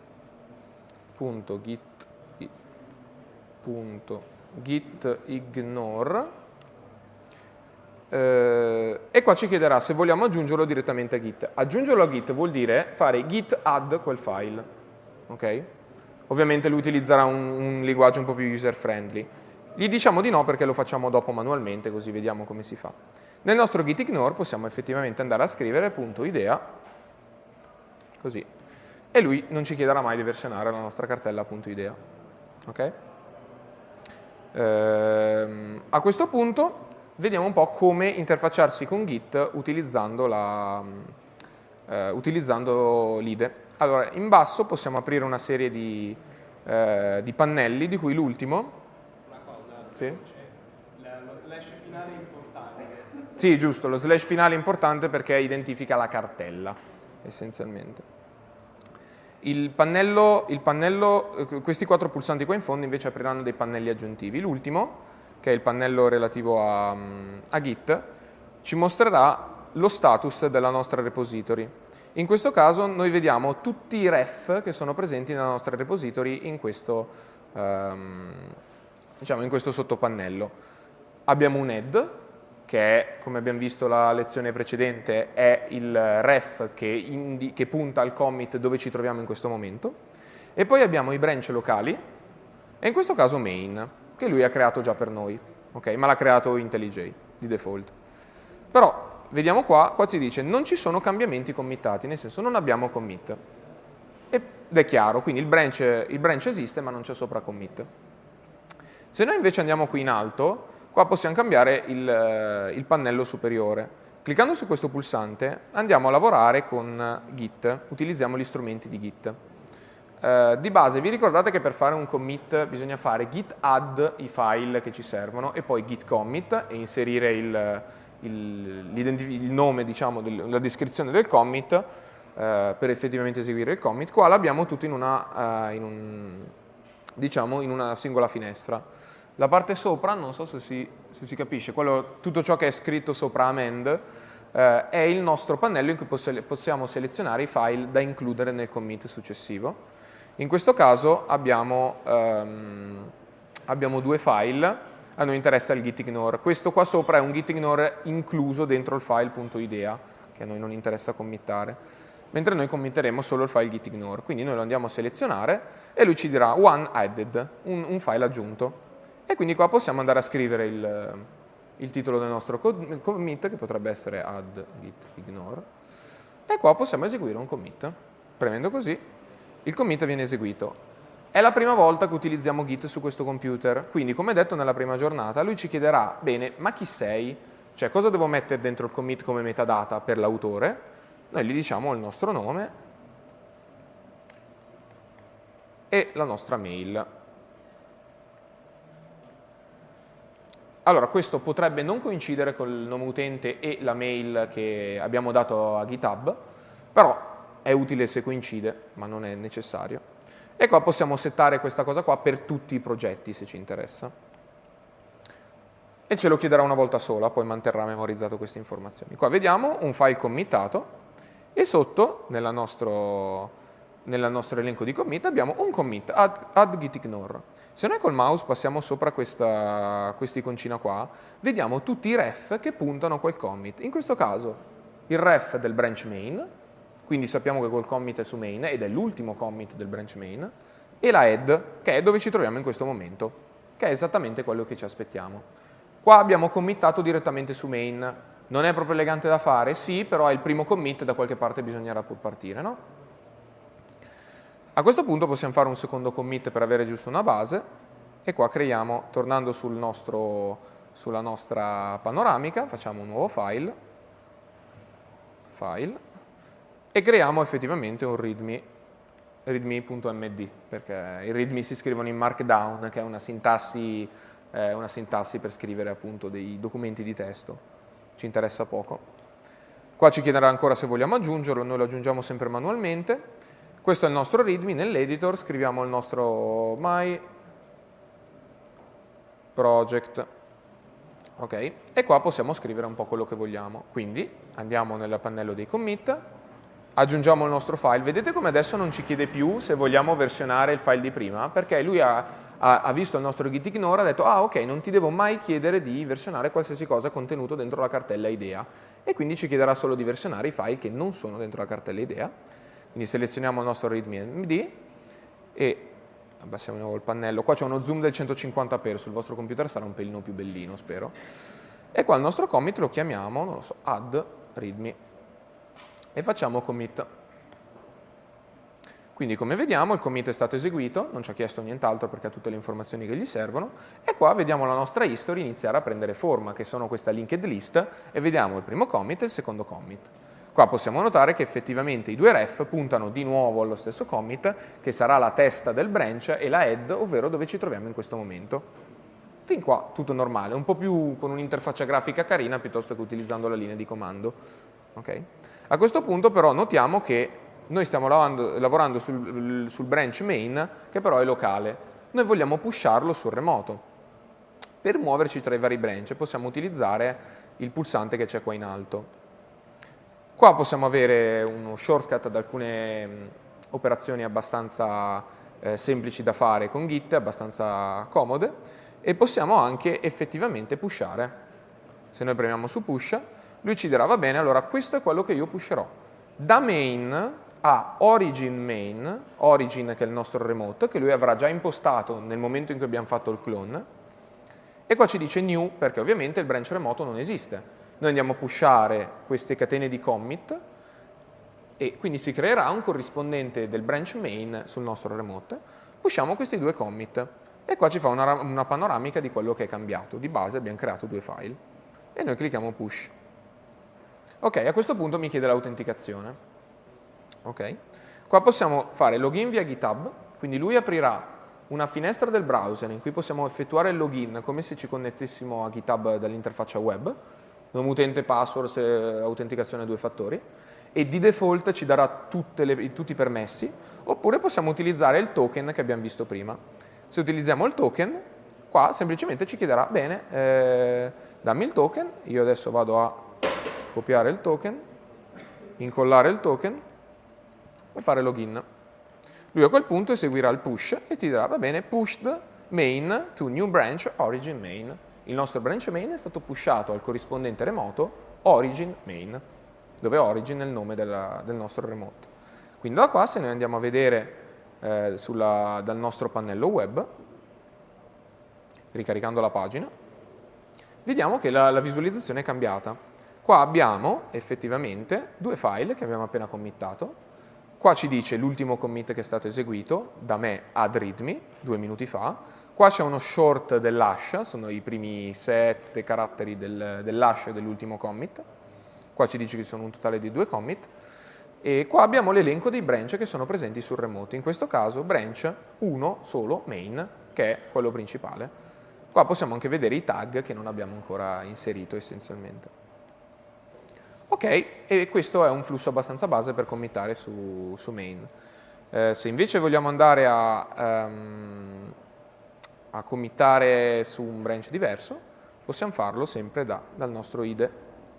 .gitignore e qua ci chiederà se vogliamo aggiungerlo direttamente a Git. Aggiungerlo a Git vuol dire fare git add quel file, ok? Ovviamente lui utilizzerà un linguaggio un po' più user friendly. Gli diciamo di no perché lo facciamo dopo manualmente, così vediamo come si fa. Nel nostro git ignore possiamo effettivamente andare a scrivere .idea, così, e lui non ci chiederà mai di versionare la nostra cartella .idea. Okay? A questo punto vediamo un po' come interfacciarsi con Git utilizzando l'IDE. Allora, in basso possiamo aprire una serie di pannelli, di cui l'ultimo... Sì? Lo slash finale è importante. Sì, giusto, lo slash finale è importante perché identifica la cartella, essenzialmente. Questi 4 pulsanti qua in fondo invece apriranno dei pannelli aggiuntivi. L'ultimo, che è il pannello relativo a Git, ci mostrerà lo status della nostra repository. In questo caso noi vediamo tutti i ref che sono presenti nella nostra repository in questo sottopannello. Abbiamo un head, che è, come abbiamo visto la lezione precedente, è il ref che punta al commit dove ci troviamo in questo momento. E poi abbiamo i branch locali, e in questo caso main, che lui ha creato già per noi, okay? Ma l'ha creato IntelliJ di default. Però, vediamo qua ci dice non ci sono cambiamenti committati, nel senso non abbiamo commit. Ed è chiaro, quindi il branch esiste ma non c'è sopra commit. Se noi invece andiamo qui in alto, qua possiamo cambiare il pannello superiore. Cliccando su questo pulsante andiamo a lavorare con Git, utilizziamo gli strumenti di Git. Di base vi ricordate che per fare un commit bisogna fare git add i file che ci servono e poi git commit e inserire il nome, diciamo, la descrizione del commit per effettivamente eseguire il commit. Qua l'abbiamo tutto in una singola finestra. La parte sopra, non so se si capisce, tutto ciò che è scritto sopra amend è il nostro pannello in cui possiamo selezionare i file da includere nel commit successivo. In questo caso abbiamo 2 file, a noi interessa il gitignore. Questo qua sopra è un gitignore incluso dentro il file .idea, che a noi non interessa committare, mentre noi committeremo solo il file gitignore. Quindi noi lo andiamo a selezionare e lui ci dirà one added, un file aggiunto. E quindi qua possiamo andare a scrivere il titolo del nostro commit, che potrebbe essere add git ignore, e qua possiamo eseguire un commit. Premendo così, il commit viene eseguito. È la prima volta che utilizziamo Git su questo computer, quindi come detto nella prima giornata, lui ci chiederà, bene, ma chi sei? Cioè, cosa devo mettere dentro il commit come metadata per l'autore? Noi gli diciamo il nostro nome e la nostra mail. Allora, questo potrebbe non coincidere con il nome utente e la mail che abbiamo dato a GitHub, però è utile se coincide, ma non è necessario. E qua possiamo settare questa cosa qua per tutti i progetti, se ci interessa. E ce lo chiederà una volta sola, poi manterrà memorizzato queste informazioni. Qua vediamo un file committato e sotto, nel nostro elenco di commit, abbiamo un commit, add gitignore. Se noi col mouse passiamo sopra questa iconcina qua, vediamo tutti i ref che puntano a quel commit. In questo caso il ref del branch main, quindi sappiamo che quel commit è su main ed è l'ultimo commit del branch main, e la head, che è dove ci troviamo in questo momento, che è esattamente quello che ci aspettiamo. Qua abbiamo committato direttamente su main. Non è proprio elegante da fare? Sì, però è il primo commit, da qualche parte bisognerà pur partire, no? A questo punto possiamo fare un secondo commit per avere giusto una base, e qua creiamo, tornando sulla nostra panoramica, facciamo un nuovo file, e creiamo effettivamente un readme.md, perché i readme si scrivono in markdown, che è una sintassi per scrivere appunto dei documenti di testo, ci interessa poco. Qua ci chiederà ancora se vogliamo aggiungerlo, noi lo aggiungiamo sempre manualmente. Questo è il nostro readme, nell'editor scriviamo il nostro my project, ok? E qua possiamo scrivere un po' quello che vogliamo. Quindi andiamo nel pannello dei commit, aggiungiamo il nostro file. Vedete come adesso non ci chiede più se vogliamo versionare il file di prima? Perché lui ha visto il nostro gitignore e ha detto, ah ok, non ti devo mai chiedere di versionare qualsiasi cosa contenuto dentro la cartella idea. E quindi ci chiederà solo di versionare i file che non sono dentro la cartella idea. Quindi selezioniamo il nostro readme.md e abbassiamo di nuovo il pannello. Qua c'è uno zoom del 150x, sul vostro computer sarà un pelino più bellino, spero. E qua il nostro commit lo chiamiamo, non lo so, add readme e facciamo commit. Quindi come vediamo il commit è stato eseguito, non ci ha chiesto nient'altro perché ha tutte le informazioni che gli servono, e qua vediamo la nostra history iniziare a prendere forma, che sono questa linked list, e vediamo il primo commit e il secondo commit. Qua possiamo notare che effettivamente i due ref puntano di nuovo allo stesso commit, che sarà la testa del branch, e la head, ovvero dove ci troviamo in questo momento. Fin qua tutto normale, un po' più con un'interfaccia grafica carina piuttosto che utilizzando la linea di comando. Okay? A questo punto però notiamo che noi stiamo lavorando sul branch main, che però è locale. Noi vogliamo pusharlo sul remoto. Per muoverci tra i vari branch possiamo utilizzare il pulsante che c'è qua in alto. Qua possiamo avere uno shortcut ad alcune operazioni abbastanza semplici da fare con Git, abbastanza comode, e possiamo anche effettivamente pushare. Se noi premiamo su push, lui ci dirà va bene, allora questo è quello che io pusherò. Da main a origin main, origin che è il nostro remote, che lui avrà già impostato nel momento in cui abbiamo fatto il clone, e qua ci dice new perché ovviamente il branch remoto non esiste. Noi andiamo a pushare queste catene di commit e quindi si creerà un corrispondente del branch main sul nostro remote. Pushiamo questi due commit e qua ci fa una panoramica di quello che è cambiato. Di base abbiamo creato due file e noi clicchiamo push. Ok, a questo punto mi chiede l'autenticazione. Ok, qua possiamo fare login via GitHub, quindi lui aprirà una finestra del browser in cui possiamo effettuare il login come se ci connettessimo a GitHub dall'interfaccia web, nome utente, password, autenticazione a due fattori, e di default ci darà tutti i permessi, oppure possiamo utilizzare il token che abbiamo visto prima. Se utilizziamo il token, qua semplicemente ci chiederà, bene, dammi il token, io adesso vado a copiare il token, incollare il token e fare login. Lui a quel punto eseguirà il push e ti dirà, va bene, pushed main to new branch origin main. Il nostro branch main è stato pushato al corrispondente remoto origin main, dove origin è il nome del nostro remoto. Quindi da qua, se noi andiamo a vedere dal nostro pannello web, ricaricando la pagina, vediamo che la visualizzazione è cambiata. Qua abbiamo effettivamente due file che abbiamo appena committato. Qua ci dice l'ultimo commit che è stato eseguito da me ad readme 2 minuti fa. Qua c'è uno short dell'hash, sono i primi 7 caratteri dell'hash dell'ultimo commit. Qua ci dice che sono un totale di 2 commit. E qua abbiamo l'elenco dei branch che sono presenti sul remoto. In questo caso branch 1 solo main, che è quello principale. Qua possiamo anche vedere i tag che non abbiamo ancora inserito essenzialmente. Ok, e questo è un flusso abbastanza base per committare su main. Se invece vogliamo andare a committare su un branch diverso, possiamo farlo sempre dal nostro IDE.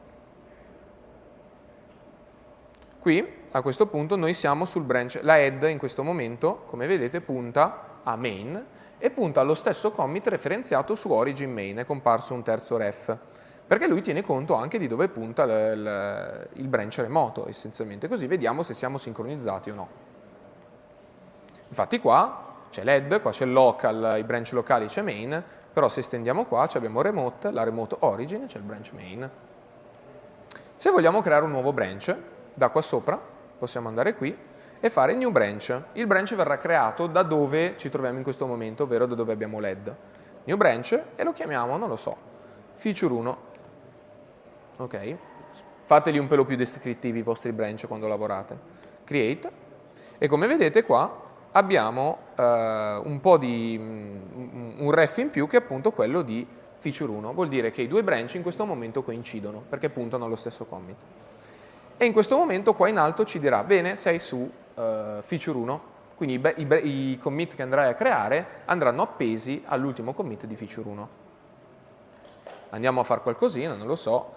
Qui, a questo punto, noi siamo sul branch. La head in questo momento, come vedete, punta a main e punta allo stesso commit referenziato su origin main, è comparso un terzo ref. Perché lui tiene conto anche di dove punta il branch remoto, essenzialmente, così vediamo se siamo sincronizzati o no. Infatti qua c'è l'head, qua c'è il local, i branch locali, c'è main, però se stendiamo qua abbiamo remote, la remote origin, c'è il branch main. Se vogliamo creare un nuovo branch, da qua sopra possiamo andare qui e fare new branch. Il branch verrà creato da dove ci troviamo in questo momento, ovvero da dove abbiamo l'head. New branch e lo chiamiamo, non lo so, feature 1. Ok, fateli un pelo più descrittivi i vostri branch quando lavorate. Create, e come vedete qua abbiamo un po' di un ref in più che è appunto quello di feature 1. Vuol dire che i due branch in questo momento coincidono perché puntano allo stesso commit. E in questo momento qua in alto ci dirà, bene, sei su feature 1, quindi i commit che andrai a creare andranno appesi all'ultimo commit di feature 1. Andiamo a fare qualcosina, non lo so.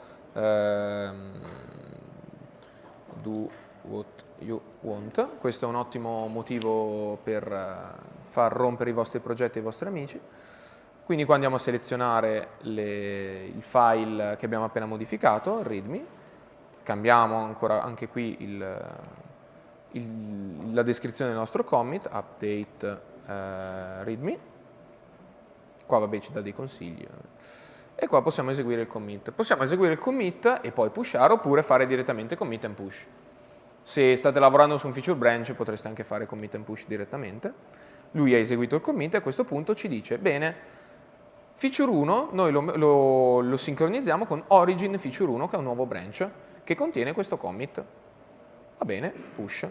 Do what you want. Questo è un ottimo motivo per far rompere i vostri progetti ai vostri amici. Quindi qua andiamo a selezionare il file che abbiamo appena modificato, readme, cambiamo ancora anche qui la descrizione del nostro commit, update readme, qua vabbè ci dà dei consigli. E qua possiamo eseguire il commit. Possiamo eseguire il commit e poi pushare, oppure fare direttamente commit and push. Se state lavorando su un feature branch potreste anche fare commit and push direttamente. Lui ha eseguito il commit e a questo punto ci dice, bene, feature 1 noi lo sincronizziamo con origin feature 1, che è un nuovo branch, che contiene questo commit. Va bene, push.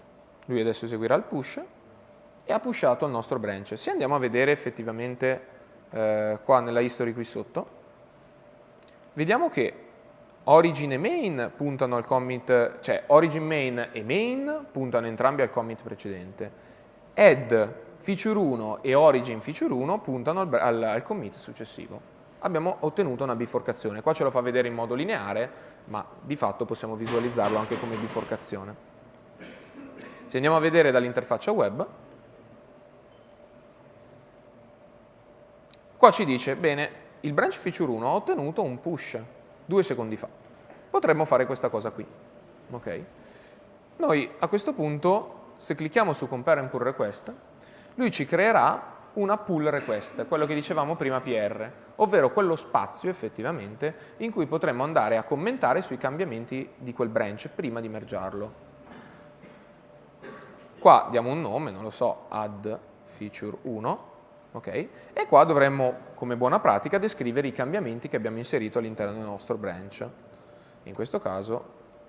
Lui adesso eseguirà il push e ha pushato il nostro branch. Se andiamo a vedere effettivamente qua nella history qui sotto, vediamo che origin e main puntano al commit, cioè origin main e main puntano entrambi al commit precedente. Add feature 1 e origin feature 1 puntano al commit successivo. Abbiamo ottenuto una biforcazione. Qua ce lo fa vedere in modo lineare, ma di fatto possiamo visualizzarlo anche come biforcazione. Se andiamo a vedere dall'interfaccia web, qua ci dice, bene, il branch feature 1 ha ottenuto un push 2 secondi fa. Potremmo fare questa cosa qui. Okay? Noi a questo punto, se clicchiamo su compare and pull request, lui ci creerà una pull request, quello che dicevamo prima PR, ovvero quello spazio effettivamente in cui potremmo andare a commentare sui cambiamenti di quel branch prima di mergiarlo. Qua diamo un nome, non lo so, add feature 1, ok? E qua dovremmo, come buona pratica, descrivere i cambiamenti che abbiamo inserito all'interno del nostro branch. In questo caso,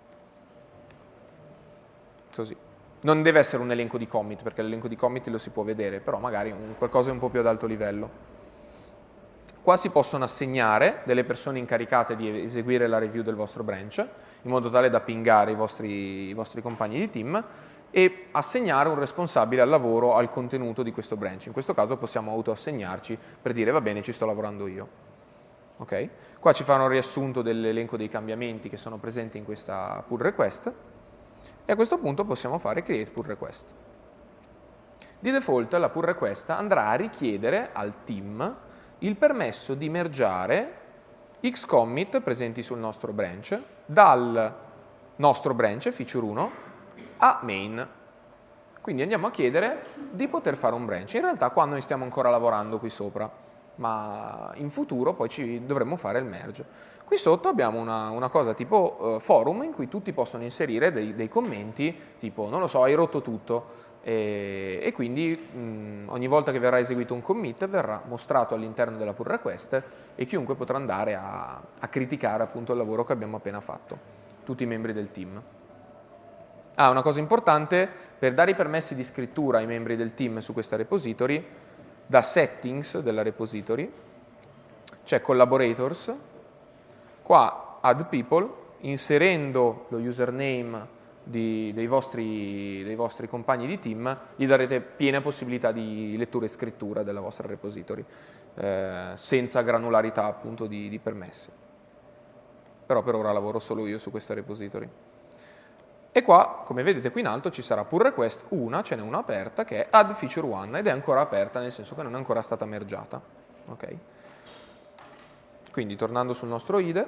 così. Non deve essere un elenco di commit, perché l'elenco di commit lo si può vedere, però magari qualcosa un po' più ad alto livello. Qua si possono assegnare delle persone incaricate di eseguire la review del vostro branch, in modo tale da pingare i vostri compagni di team, e assegnare un responsabile al lavoro al contenuto di questo branch. In questo caso possiamo autoassegnarci per dire va bene, ci sto lavorando io. Okay? Qua ci fa un riassunto dell'elenco dei cambiamenti che sono presenti in questa pull request. E a questo punto possiamo fare create pull request. Di default la pull request andrà a richiedere al team il permesso di mergiare X commit presenti sul nostro branch dal nostro branch feature 1 a main. Quindi andiamo a chiedere di poter fare un branch. In realtà qua noi stiamo ancora lavorando qui sopra, ma in futuro poi dovremmo fare il merge. Qui sotto abbiamo una cosa tipo forum in cui tutti possono inserire dei commenti tipo, non lo so, hai rotto tutto, e quindi ogni volta che verrà eseguito un commit verrà mostrato all'interno della pull request e chiunque potrà andare a criticare appunto il lavoro che abbiamo appena fatto, tutti i membri del team. Ah, una cosa importante, per dare i permessi di scrittura ai membri del team su questa repository, da settings della repository c'è collaborators, qua add people, inserendo lo username dei vostri compagni di team, gli darete piena possibilità di lettura e scrittura della vostra repository, senza granularità appunto di permessi. Però per ora lavoro solo io su questa repository. E qua, come vedete qui in alto, ci sarà pull request ce n'è una aperta che è add feature 1 ed è ancora aperta, nel senso che non è ancora stata mergiata. Okay? Quindi tornando sul nostro IDE,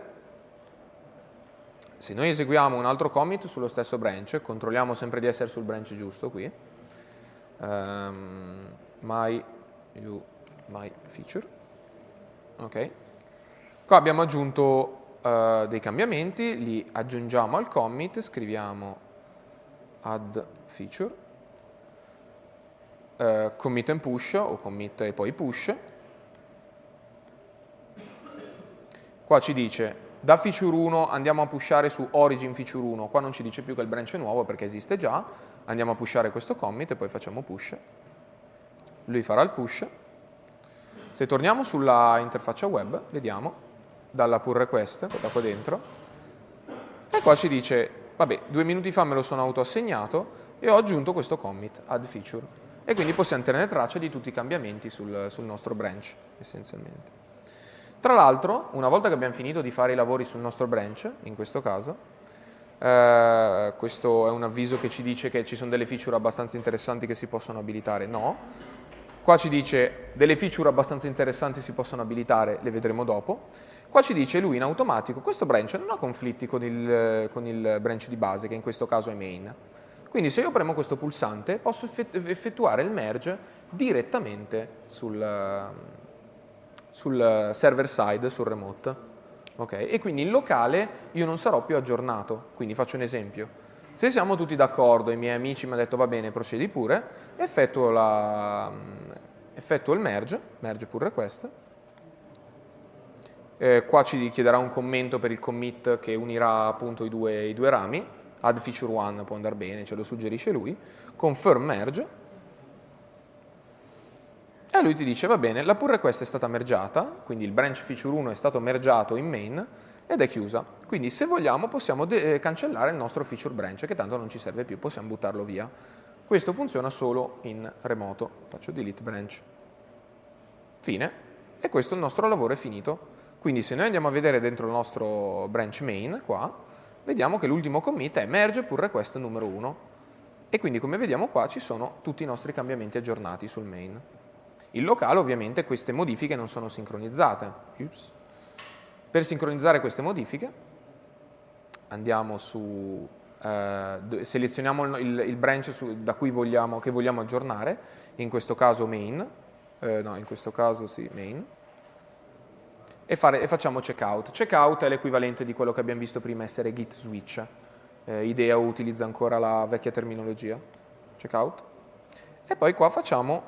se noi eseguiamo un altro commit sullo stesso branch, controlliamo sempre di essere sul branch giusto qui, my feature, ok? Qua abbiamo aggiunto dei cambiamenti, li aggiungiamo al commit, scriviamo add feature, commit and push o commit e poi push. Qua ci dice da feature 1 andiamo a pushare su origin feature 1, qua non ci dice più che il branch è nuovo perché esiste già, andiamo a pushare questo commit e poi facciamo push. Lui farà il push. Se torniamo sulla interfaccia web, vediamo dalla pull request, da qua dentro, e qua ci dice, vabbè, 2 minuti fa me lo sono autoassegnato e ho aggiunto questo commit, add feature, e quindi possiamo tenere traccia di tutti i cambiamenti sul nostro branch, essenzialmente. Tra l'altro, una volta che abbiamo finito di fare i lavori sul nostro branch, in questo caso, questo è un avviso che ci dice che ci sono delle feature abbastanza interessanti che si possono abilitare, no. Qua ci dice delle feature abbastanza interessanti si possono abilitare, le vedremo dopo. Qua ci dice lui in automatico, questo branch non ha conflitti con il branch di base, che in questo caso è main. Quindi se io premo questo pulsante posso effettuare il merge direttamente sul server side, sul remote. Okay? E quindi in locale io non sarò più aggiornato. Quindi faccio un esempio. Se siamo tutti d'accordo, i miei amici mi hanno detto va bene, procedi pure, effettuo il merge pull request. Qua ci chiederà un commento per il commit che unirà appunto i due rami. Add feature 1 può andare bene, ce lo suggerisce lui. Confirm merge. E lui ti dice, va bene, la pull request è stata mergiata, quindi il branch feature 1 è stato mergiato in main ed è chiusa. Quindi se vogliamo possiamo cancellare il nostro feature branch, che tanto non ci serve più, possiamo buttarlo via. Questo funziona solo in remoto. Faccio delete branch. Fine. E questo il nostro lavoro è finito. Quindi se noi andiamo a vedere dentro il nostro branch main, qua, vediamo che l'ultimo commit è merge pull request numero 1. E quindi come vediamo qua ci sono tutti i nostri cambiamenti aggiornati sul main. In locale ovviamente queste modifiche non sono sincronizzate. Ups. Per sincronizzare queste modifiche andiamo su, selezioniamo il branch da cui che vogliamo aggiornare, in questo caso main, no, in questo caso sì, main, e facciamo checkout. Checkout è l'equivalente di quello che abbiamo visto prima essere git switch. IDEO utilizza ancora la vecchia terminologia, checkout. E poi qua facciamo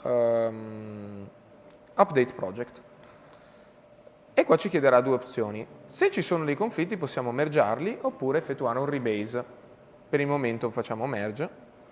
update project. E qua ci chiederà due opzioni. Se ci sono dei conflitti possiamo mergiarli oppure effettuare un rebase. Per il momento facciamo merge.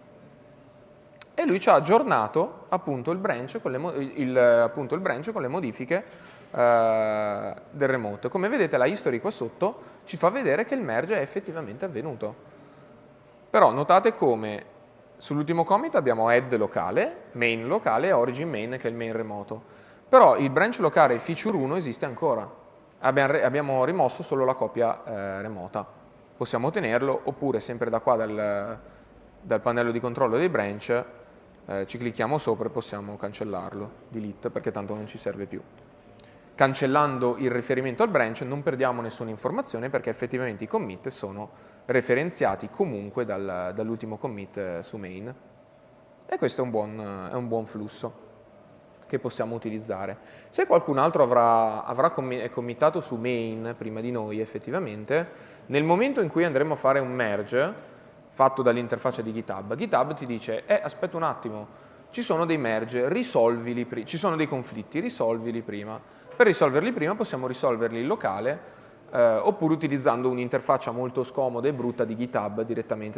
E lui ci ha aggiornato appunto il branch con le modifiche del remote. Come vedete la history qua sotto ci fa vedere che il merge è effettivamente avvenuto. Però notate come sull'ultimo commit abbiamo add locale, main locale e origin main che è il main remoto. Però il branch locale feature 1 esiste ancora. Abbiamo rimosso solo la copia remota. Possiamo tenerlo oppure sempre da qua dal pannello di controllo dei branch ci clicchiamo sopra e possiamo cancellarlo, delete, perché tanto non ci serve più. Cancellando il riferimento al branch non perdiamo nessuna informazione perché effettivamente i commit sono referenziati comunque dall'ultimo commit su main. E questo è un buon flusso che possiamo utilizzare. Se qualcun altro avrà committato su main prima di noi effettivamente, nel momento in cui andremo a fare un merge fatto dall'interfaccia di GitHub, GitHub ti dice aspetta un attimo, ci sono dei merge, risolvili ci sono dei conflitti, risolvili prima. Per risolverli prima possiamo risolverli in locale oppure utilizzando un'interfaccia molto scomoda e brutta di GitHub direttamente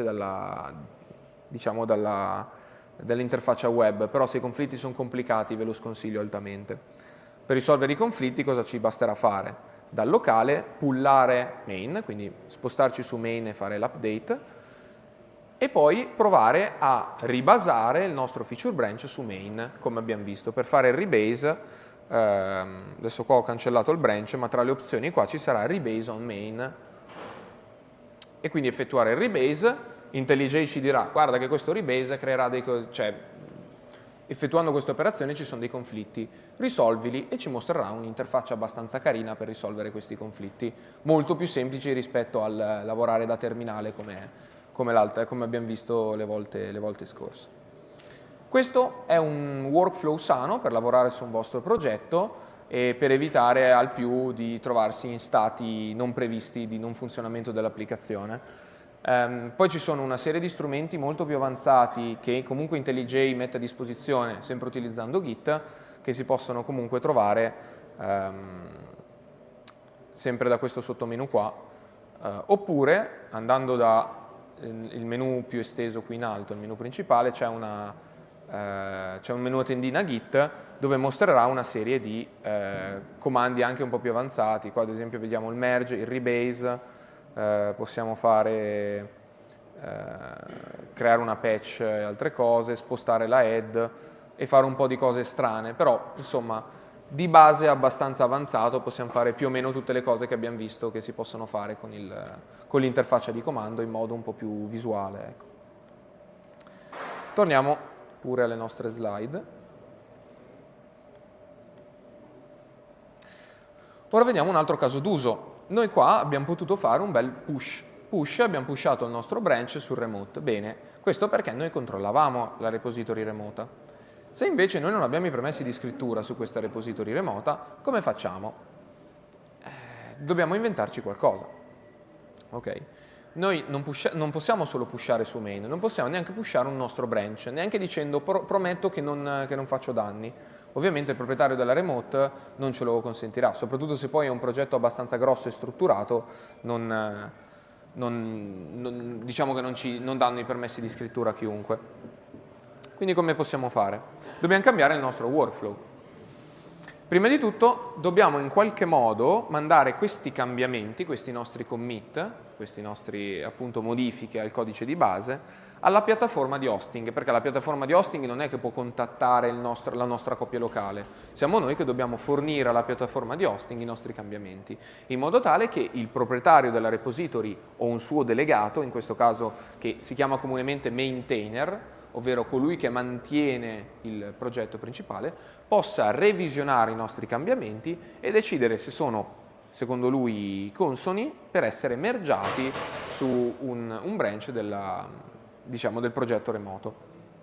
dall'interfaccia web, però se i conflitti sono complicati ve lo sconsiglio altamente. Per risolvere i conflitti cosa ci basterà fare? Dal locale pullare main, quindi spostarci su main e fare l'update, e poi provare a ribasare il nostro feature branch su main, come abbiamo visto. Per fare il rebase, adesso qua ho cancellato il branch, ma tra le opzioni qua ci sarà rebase on main, e quindi effettuare il rebase. IntelliJ ci dirà, guarda che questo rebase creerà effettuando queste operazioni ci sono dei conflitti, risolvili e ci mostrerà un'interfaccia abbastanza carina per risolvere questi conflitti, molto più semplici rispetto al lavorare da terminale come abbiamo visto le volte scorse. Questo è un workflow sano per lavorare su un vostro progetto e per evitare al più di trovarsi in stati non previsti di non funzionamento dell'applicazione. Poi ci sono una serie di strumenti molto più avanzati che comunque IntelliJ mette a disposizione, sempre utilizzando Git, che si possono comunque trovare sempre da questo sottomenu qua, oppure andando dal menu più esteso qui in alto, il menu principale, c'è un menu a tendina Git dove mostrerà una serie di comandi anche un po' più avanzati. Qua ad esempio vediamo il merge, il rebase, possiamo creare una patch e altre cose, spostare la head e fare un po' di cose strane, però insomma di base è abbastanza avanzato, possiamo fare più o meno tutte le cose che abbiamo visto che si possono fare con l'interfaccia di comando in modo un po' più visuale. Ecco. Torniamo pure alle nostre slide. Ora vediamo un altro caso d'uso. Noi qua abbiamo potuto fare un bel push, abbiamo pushato il nostro branch sul remote. Bene, questo perché noi controllavamo la repository remota. Se invece noi non abbiamo i permessi di scrittura su questa repository remota, come facciamo? Dobbiamo inventarci qualcosa. Ok? Noi non possiamo solo pushare su main, non possiamo neanche pushare un nostro branch, neanche dicendo prometto che non faccio danni. Ovviamente il proprietario della remote non ce lo consentirà, soprattutto se poi è un progetto abbastanza grosso e strutturato, diciamo che non danno i permessi di scrittura a chiunque. Quindi come possiamo fare? Dobbiamo cambiare il nostro workflow. Prima di tutto dobbiamo in qualche modo mandare questi cambiamenti, questi nostri commit, questi nostri appunto modifiche al codice di base, alla piattaforma di hosting, perché la piattaforma di hosting non è che può contattare la nostra copia locale, siamo noi che dobbiamo fornire alla piattaforma di hosting i nostri cambiamenti, in modo tale che il proprietario della repository o un suo delegato, in questo caso che si chiama comunemente maintainer, ovvero colui che mantiene il progetto principale, possa revisionare i nostri cambiamenti e decidere se sono, secondo lui, consoni per essere mergiati su un branch del progetto remoto.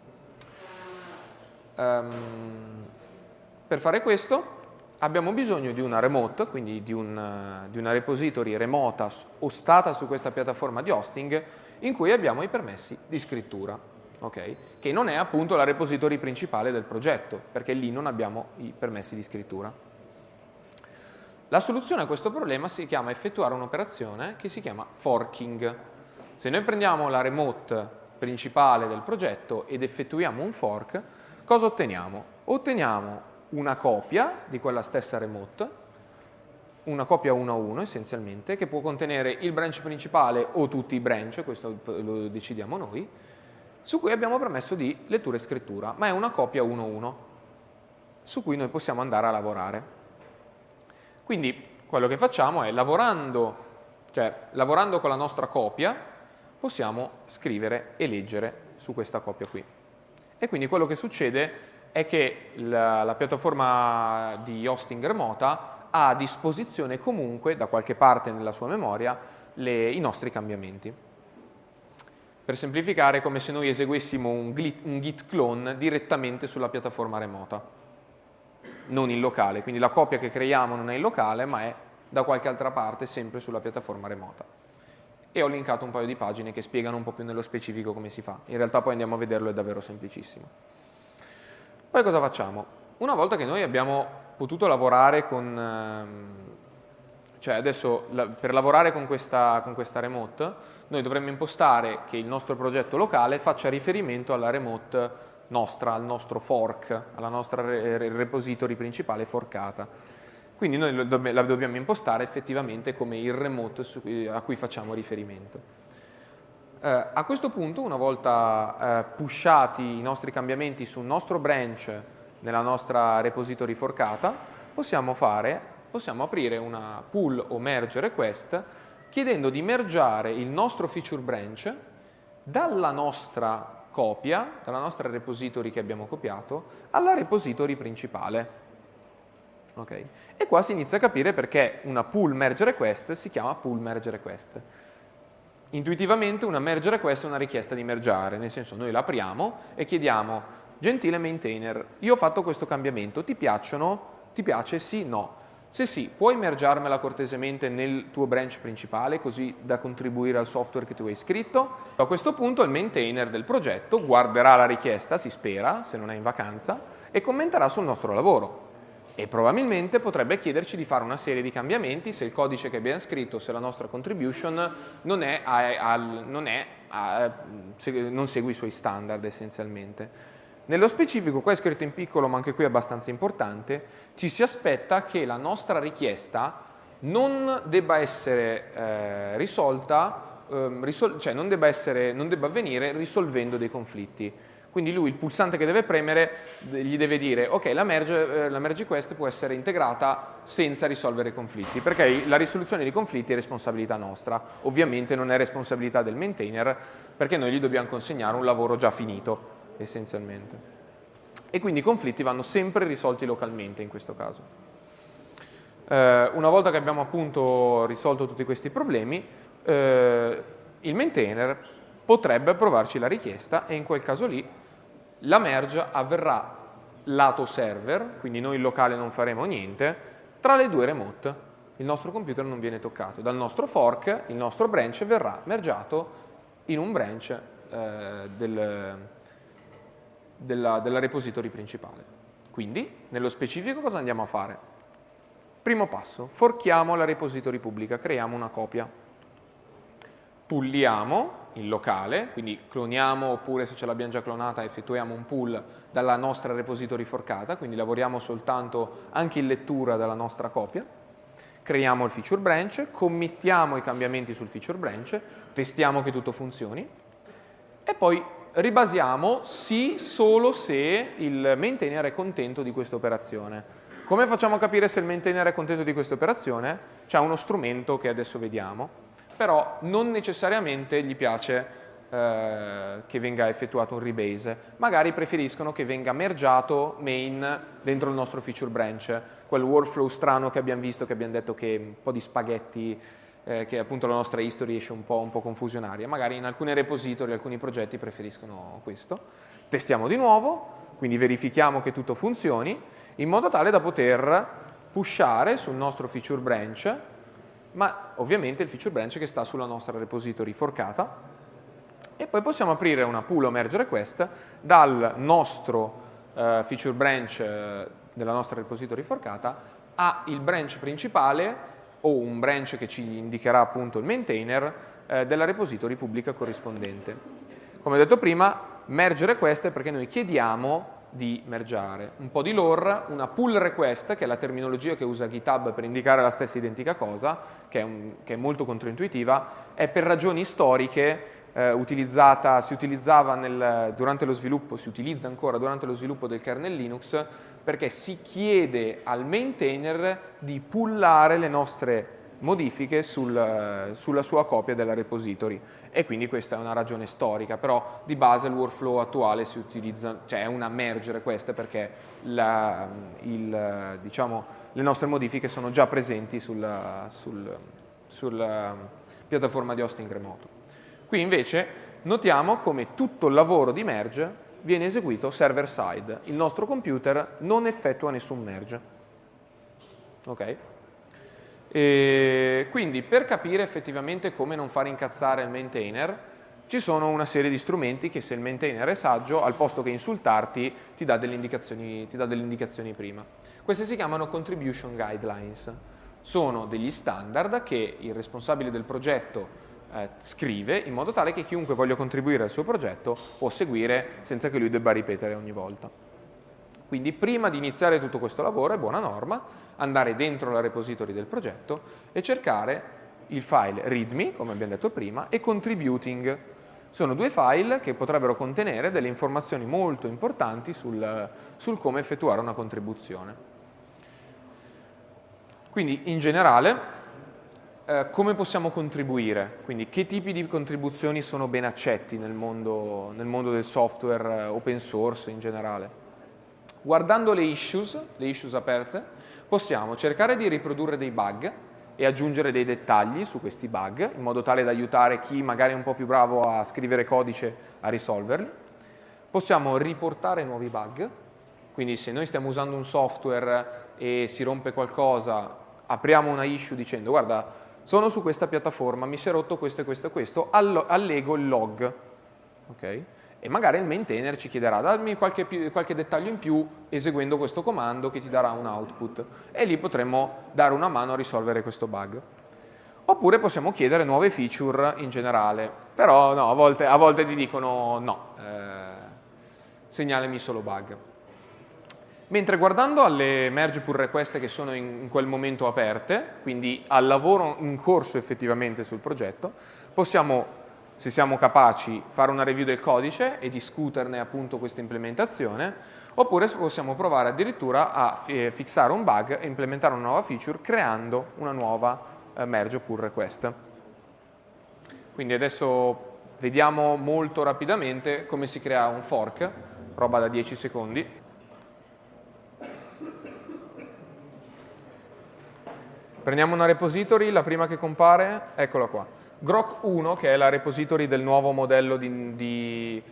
Per fare questo abbiamo bisogno di una remote, quindi di una repository remota ostata su questa piattaforma di hosting in cui abbiamo i permessi di scrittura. Okay? Che non è appunto la repository principale del progetto, perché lì non abbiamo i permessi di scrittura. La soluzione a questo problema si chiama effettuare un'operazione che si chiama forking. Se noi prendiamo la remote principale del progetto ed effettuiamo un fork, cosa otteniamo? Otteniamo una copia di quella stessa remote, una copia 1 a 1 essenzialmente, che può contenere il branch principale o tutti i branch, questo lo decidiamo noi, su cui abbiamo permesso di lettura e scrittura, ma è una copia 1-1 su cui noi possiamo andare a lavorare. Quindi quello che facciamo è, lavorando con la nostra copia, possiamo scrivere e leggere su questa copia qui. E quindi quello che succede è che la piattaforma di hosting remota ha a disposizione comunque, da qualche parte nella sua memoria, i nostri cambiamenti. Per semplificare, è come se noi eseguissimo un git clone direttamente sulla piattaforma remota, non in locale, quindi la copia che creiamo non è in locale, ma è da qualche altra parte, sempre sulla piattaforma remota. E ho linkato un paio di pagine che spiegano un po' più nello specifico come si fa. In realtà poi andiamo a vederlo, è davvero semplicissimo. Poi cosa facciamo? Una volta che noi abbiamo potuto lavorare adesso per lavorare con questa remote, noi dovremmo impostare che il nostro progetto locale faccia riferimento alla remote nostra, al nostro fork, alla nostra repository principale forcata. Quindi noi la dobbiamo impostare effettivamente come il remote a cui facciamo riferimento. A questo punto, una volta pushati i nostri cambiamenti sul nostro branch nella nostra repository forcata, possiamo aprire una pull o merge request chiedendo di mergiare il nostro feature branch dalla nostra copia, dalla nostra repository che abbiamo copiato, alla repository principale. Okay? E qua si inizia a capire perché una pull merge request si chiama pull merge request. Intuitivamente una merge request è una richiesta di mergiare, nel senso noi l'apriamo e chiediamo: gentile maintainer, io ho fatto questo cambiamento, ti piacciono? Ti piace? Sì? No? Se sì, puoi mergiarmela cortesemente nel tuo branch principale, così da contribuire al software che tu hai scritto? A questo punto il maintainer del progetto guarderà la richiesta, si spera, se non è in vacanza, e commenterà sul nostro lavoro. E probabilmente potrebbe chiederci di fare una serie di cambiamenti se il codice che abbiamo scritto, se la nostra contribution non segue i suoi standard essenzialmente. Nello specifico, qua è scritto in piccolo, ma anche qui è abbastanza importante, ci si aspetta che la nostra richiesta non debba essere risolta, non debba avvenire risolvendo dei conflitti. Quindi lui, il pulsante che deve premere, gli deve dire: ok, la merge request può essere integrata senza risolvere conflitti, perché la risoluzione di conflitti è responsabilità nostra. Ovviamente non è responsabilità del maintainer, perché noi gli dobbiamo consegnare un lavoro già finito, essenzialmente. E quindi i conflitti vanno sempre risolti localmente in questo caso. Una volta che abbiamo appunto risolto tutti questi problemi, il maintainer potrebbe approvarci la richiesta e in quel caso lì la merge avverrà lato server, quindi noi in locale non faremo niente, tra le due remote. Il nostro computer non viene toccato. Dal nostro fork il nostro branch verrà mergiato in un branch della repository principale. Quindi, nello specifico cosa andiamo a fare? Primo passo, forchiamo la repository pubblica, creiamo una copia. pulliamo in locale, quindi cloniamo oppure se ce l'abbiamo già clonata effettuiamo un pull dalla nostra repository forcata, quindi lavoriamo soltanto anche in lettura dalla nostra copia, creiamo il feature branch, committiamo i cambiamenti sul feature branch, testiamo che tutto funzioni e poi ribasiamo sì solo se il maintainer è contento di questa operazione. Come facciamo a capire se il maintainer è contento di questa operazione? C'è uno strumento che adesso vediamo, però non necessariamente gli piace che venga effettuato un rebase. Magari preferiscono che venga mergiato main dentro il nostro feature branch, quel workflow strano che abbiamo visto, che abbiamo detto che è un po' di spaghetti, che appunto la nostra history esce un po' confusionaria. Magari in alcune repository, alcuni progetti preferiscono questo. Testiamo di nuovo, quindi verifichiamo che tutto funzioni, in modo tale da poter pushare sul nostro feature branch, ma ovviamente il feature branch che sta sulla nostra repository forcata, e poi possiamo aprire una pull o merge request dal nostro feature branch della nostra repository forcata a il branch principale o un branch che ci indicherà appunto il maintainer della repository pubblica corrispondente. Come ho detto prima, merge request è perché noi chiediamo di mergiare. Un po' di lore, una pull request, che è la terminologia che usa GitHub per indicare la stessa identica cosa, che è molto controintuitiva, è per ragioni storiche si utilizzava durante lo sviluppo, si utilizza ancora durante lo sviluppo del kernel Linux, perché si chiede al maintainer di pullare le nostre modifiche sulla sua copia della repository, e quindi questa è una ragione storica, però di base il workflow attuale si utilizza, cioè è una merge request, perché diciamo, le nostre modifiche sono già presenti sulla piattaforma di hosting remoto. Qui invece notiamo come tutto il lavoro di merge viene eseguito server side. Il nostro computer non effettua nessun merge. Ok? E quindi per capire effettivamente come non far incazzare il maintainer, ci sono una serie di strumenti che, se il maintainer è saggio, al posto che insultarti ti dà delle indicazioni prima. Queste si chiamano contribution guidelines. Sono degli standard che il responsabile del progetto scrive in modo tale che chiunque voglia contribuire al suo progetto può seguire senza che lui debba ripetere ogni volta. Quindi prima di iniziare tutto questo lavoro è buona norma andare dentro la repository del progetto e cercare il file readme, come abbiamo detto prima, e contributing. Sono due file che potrebbero contenere delle informazioni molto importanti sul come effettuare una contribuzione. Quindi in generale come possiamo contribuire? Quindi che tipi di contribuzioni sono ben accetti nel mondo del software open source in generale? Guardando le issues aperte, possiamo cercare di riprodurre dei bug e aggiungere dei dettagli su questi bug, in modo tale da aiutare chi magari è un po' più bravo a scrivere codice a risolverli. Possiamo riportare nuovi bug, quindi se noi stiamo usando un software e si rompe qualcosa, apriamo una issue dicendo: guarda, sono su questa piattaforma, mi si è rotto questo e questo e questo, allego il log, ok? E magari il maintainer ci chiederà: dammi qualche dettaglio in più eseguendo questo comando che ti darà un output, e lì potremmo dare una mano a risolvere questo bug. Oppure possiamo chiedere nuove feature in generale, però no, a volte ti dicono no, segnalami solo bug. Mentre guardando alle merge pull request che sono in quel momento aperte, quindi al lavoro in corso effettivamente sul progetto, possiamo, se siamo capaci, fare una review del codice e discuterne appunto questa implementazione, oppure possiamo provare addirittura a fissare un bug e implementare una nuova feature creando una nuova merge pull request. Quindi adesso vediamo molto rapidamente come si crea un fork, roba da 10 secondi. Prendiamo una repository, la prima che compare, eccola qua. Grok 1, che è la repository del nuovo modello di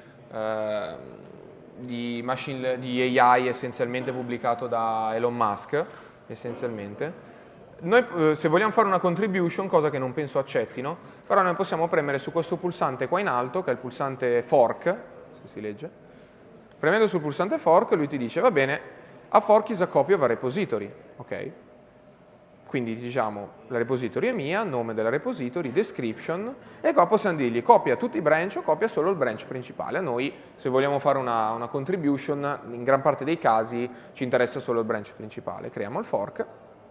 AI essenzialmente pubblicato da Elon Musk, essenzialmente. Noi se vogliamo fare una contribution, cosa che non penso accettino, però noi possiamo premere su questo pulsante qua in alto, che è il pulsante fork, se si legge. Premendo sul pulsante fork lui ti dice: va bene, a fork is a copy of a repository, ok? quindi diciamo la repository è mia, nome della repository, description, e qua possiamo dirgli copia tutti i branch o copia solo il branch principale. A noi, se vogliamo fare una contribution, in gran parte dei casi ci interessa solo il branch principale. Creiamo il fork.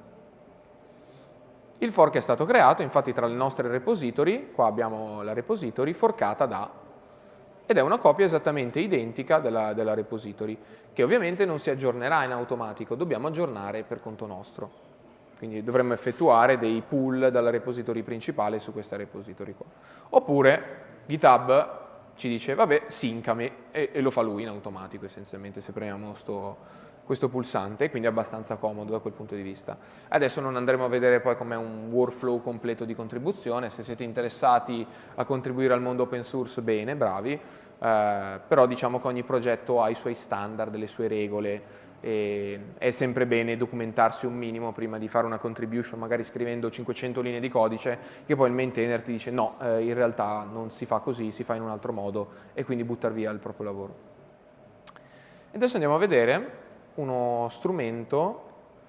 Il fork è stato creato, infatti tra le nostre repository, qua abbiamo la repository forcata da, ed è una copia esattamente identica della repository, che ovviamente non si aggiornerà in automatico, dobbiamo aggiornare per conto nostro. Quindi dovremmo effettuare dei pull dalla repository principale su questa repository qua. Oppure GitHub ci dice, vabbè, syncami, e lo fa lui in automatico essenzialmente se premiamo questo pulsante, quindi è abbastanza comodo da quel punto di vista. Adesso non andremo a vedere poi com'è un workflow completo di contribuzione, se siete interessati a contribuire al mondo open source, bene, bravi, però diciamo che ogni progetto ha i suoi standard, le sue regole, e è sempre bene documentarsi un minimo prima di fare una contribution, magari scrivendo 500 linee di codice, che poi il maintainer ti dice no, in realtà non si fa così, si fa in un altro modo, e quindi buttar via il proprio lavoro. E adesso andiamo a vedere uno strumento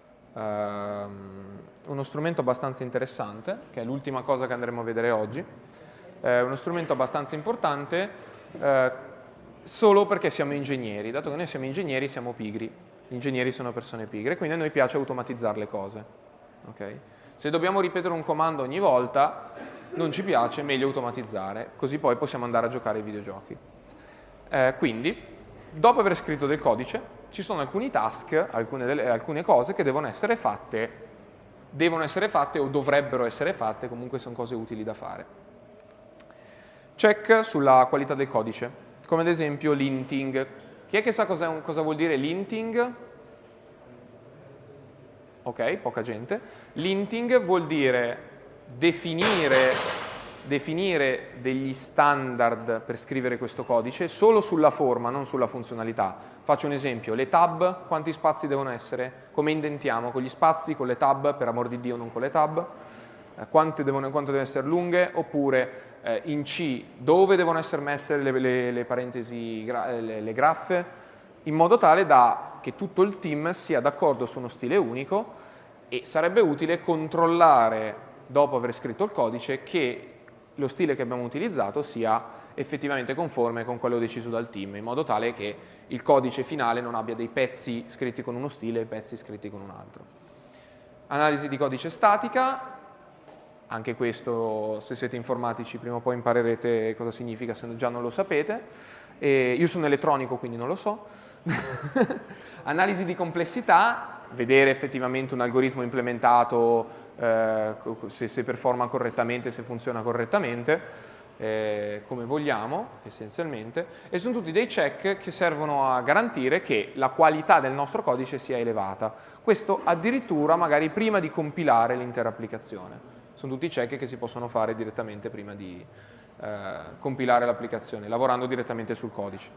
abbastanza interessante, che è l'ultima cosa che andremo a vedere oggi, uno strumento abbastanza importante solo perché siamo ingegneri. Dato che noi siamo ingegneri siamo pigri, gli ingegneri sono persone pigre, quindi a noi piace automatizzare le cose. Okay? Se dobbiamo ripetere un comando ogni volta non ci piace, è meglio automatizzare, così poi possiamo andare a giocare ai videogiochi. Quindi, dopo aver scritto del codice, ci sono alcuni task, alcune cose che devono essere fatte o dovrebbero essere fatte, comunque sono cose utili da fare. Check sulla qualità del codice, come ad esempio linting. Chi è che sa cosa vuol dire linting? Ok, poca gente. Linting vuol dire definire degli standard per scrivere questo codice solo sulla forma, non sulla funzionalità. Faccio un esempio, le tab, quanti spazi devono essere? Come indentiamo? Con gli spazi, con le tab? Per amor di Dio non con le tab. Quanto devono essere lunghe? Oppure in C, dove devono essere messe le parentesi, le graffe, in modo tale che tutto il team sia d'accordo su uno stile unico, e sarebbe utile controllare, dopo aver scritto il codice, che lo stile che abbiamo utilizzato sia effettivamente conforme con quello deciso dal team, in modo tale che il codice finale non abbia dei pezzi scritti con uno stile e pezzi scritti con un altro. Analisi di codice statica, anche questo, se siete informatici, prima o poi imparerete cosa significa, se già non lo sapete. Io sono elettronico, quindi non lo so. Analisi di complessità, vedere effettivamente un algoritmo implementato, se performa correttamente, se funziona correttamente, come vogliamo, essenzialmente. E sono tutti dei check che servono a garantire che la qualità del nostro codice sia elevata. Questo addirittura magari prima di compilare l'intera applicazione. Sono tutti check che si possono fare direttamente prima di compilare l'applicazione, lavorando direttamente sul codice.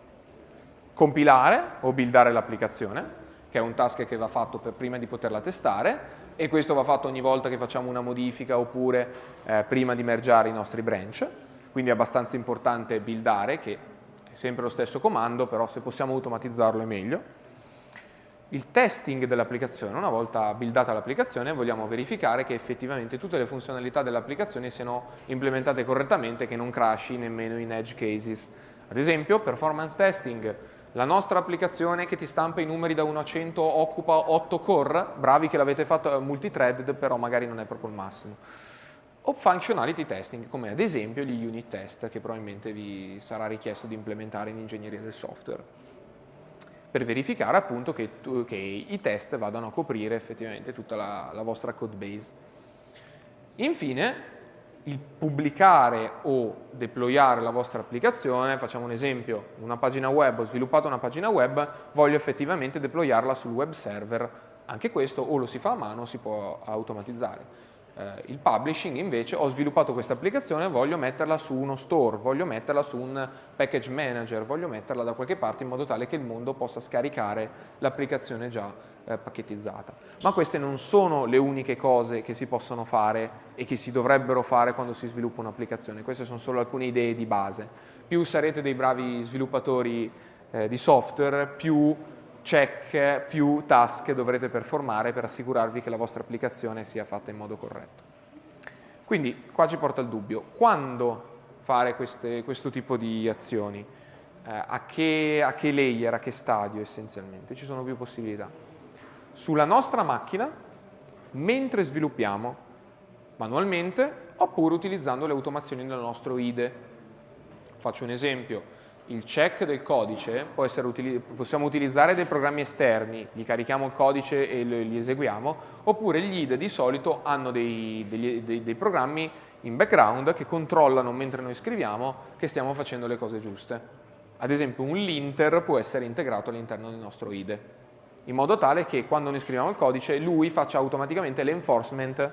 Compilare o buildare l'applicazione, che è un task che va fatto prima di poterla testare, e questo va fatto ogni volta che facciamo una modifica oppure prima di mergiare i nostri branch. Quindi è abbastanza importante buildare, che è sempre lo stesso comando, però se possiamo automatizzarlo è meglio. Il testing dell'applicazione, una volta buildata l'applicazione, vogliamo verificare che effettivamente tutte le funzionalità dell'applicazione siano implementate correttamente, che non crashi nemmeno in edge cases. Ad esempio, performance testing, la nostra applicazione che ti stampa i numeri da 1 a 100 occupa 8 core, bravi che l'avete fatto multithreaded, però magari non è proprio il massimo. O functionality testing, come ad esempio gli unit test, che probabilmente vi sarà richiesto di implementare in ingegneria del software, per verificare appunto che i test vadano a coprire effettivamente tutta la vostra code base. Infine, il pubblicare o deployare la vostra applicazione, facciamo un esempio, una pagina web, ho sviluppato una pagina web, voglio effettivamente deployarla sul web server, anche questo o lo si fa a mano o si può automatizzare. Il publishing invece, ho sviluppato questa applicazione, voglio metterla su uno store, voglio metterla su un package manager, voglio metterla da qualche parte in modo tale che il mondo possa scaricare l'applicazione già pacchettizzata. Ma queste non sono le uniche cose che si possono fare e che si dovrebbero fare quando si sviluppa un'applicazione, queste sono solo alcune idee di base. Più sarete dei bravi sviluppatori di software, più check più task dovrete performare per assicurarvi che la vostra applicazione sia fatta in modo corretto. Quindi qua ci porta il dubbio, quando fare questo tipo di azioni? A che layer, a che stadio essenzialmente? Ci sono più possibilità. Sulla nostra macchina, mentre sviluppiamo manualmente, oppure utilizzando le automazioni del nostro IDE. Faccio un esempio. Il check del codice possiamo utilizzare dei programmi esterni, gli carichiamo il codice e li eseguiamo, oppure gli IDE di solito hanno dei programmi in background che controllano mentre noi scriviamo che stiamo facendo le cose giuste. Ad esempio un linter può essere integrato all'interno del nostro IDE, in modo tale che quando noi scriviamo il codice lui faccia automaticamente l'enforcement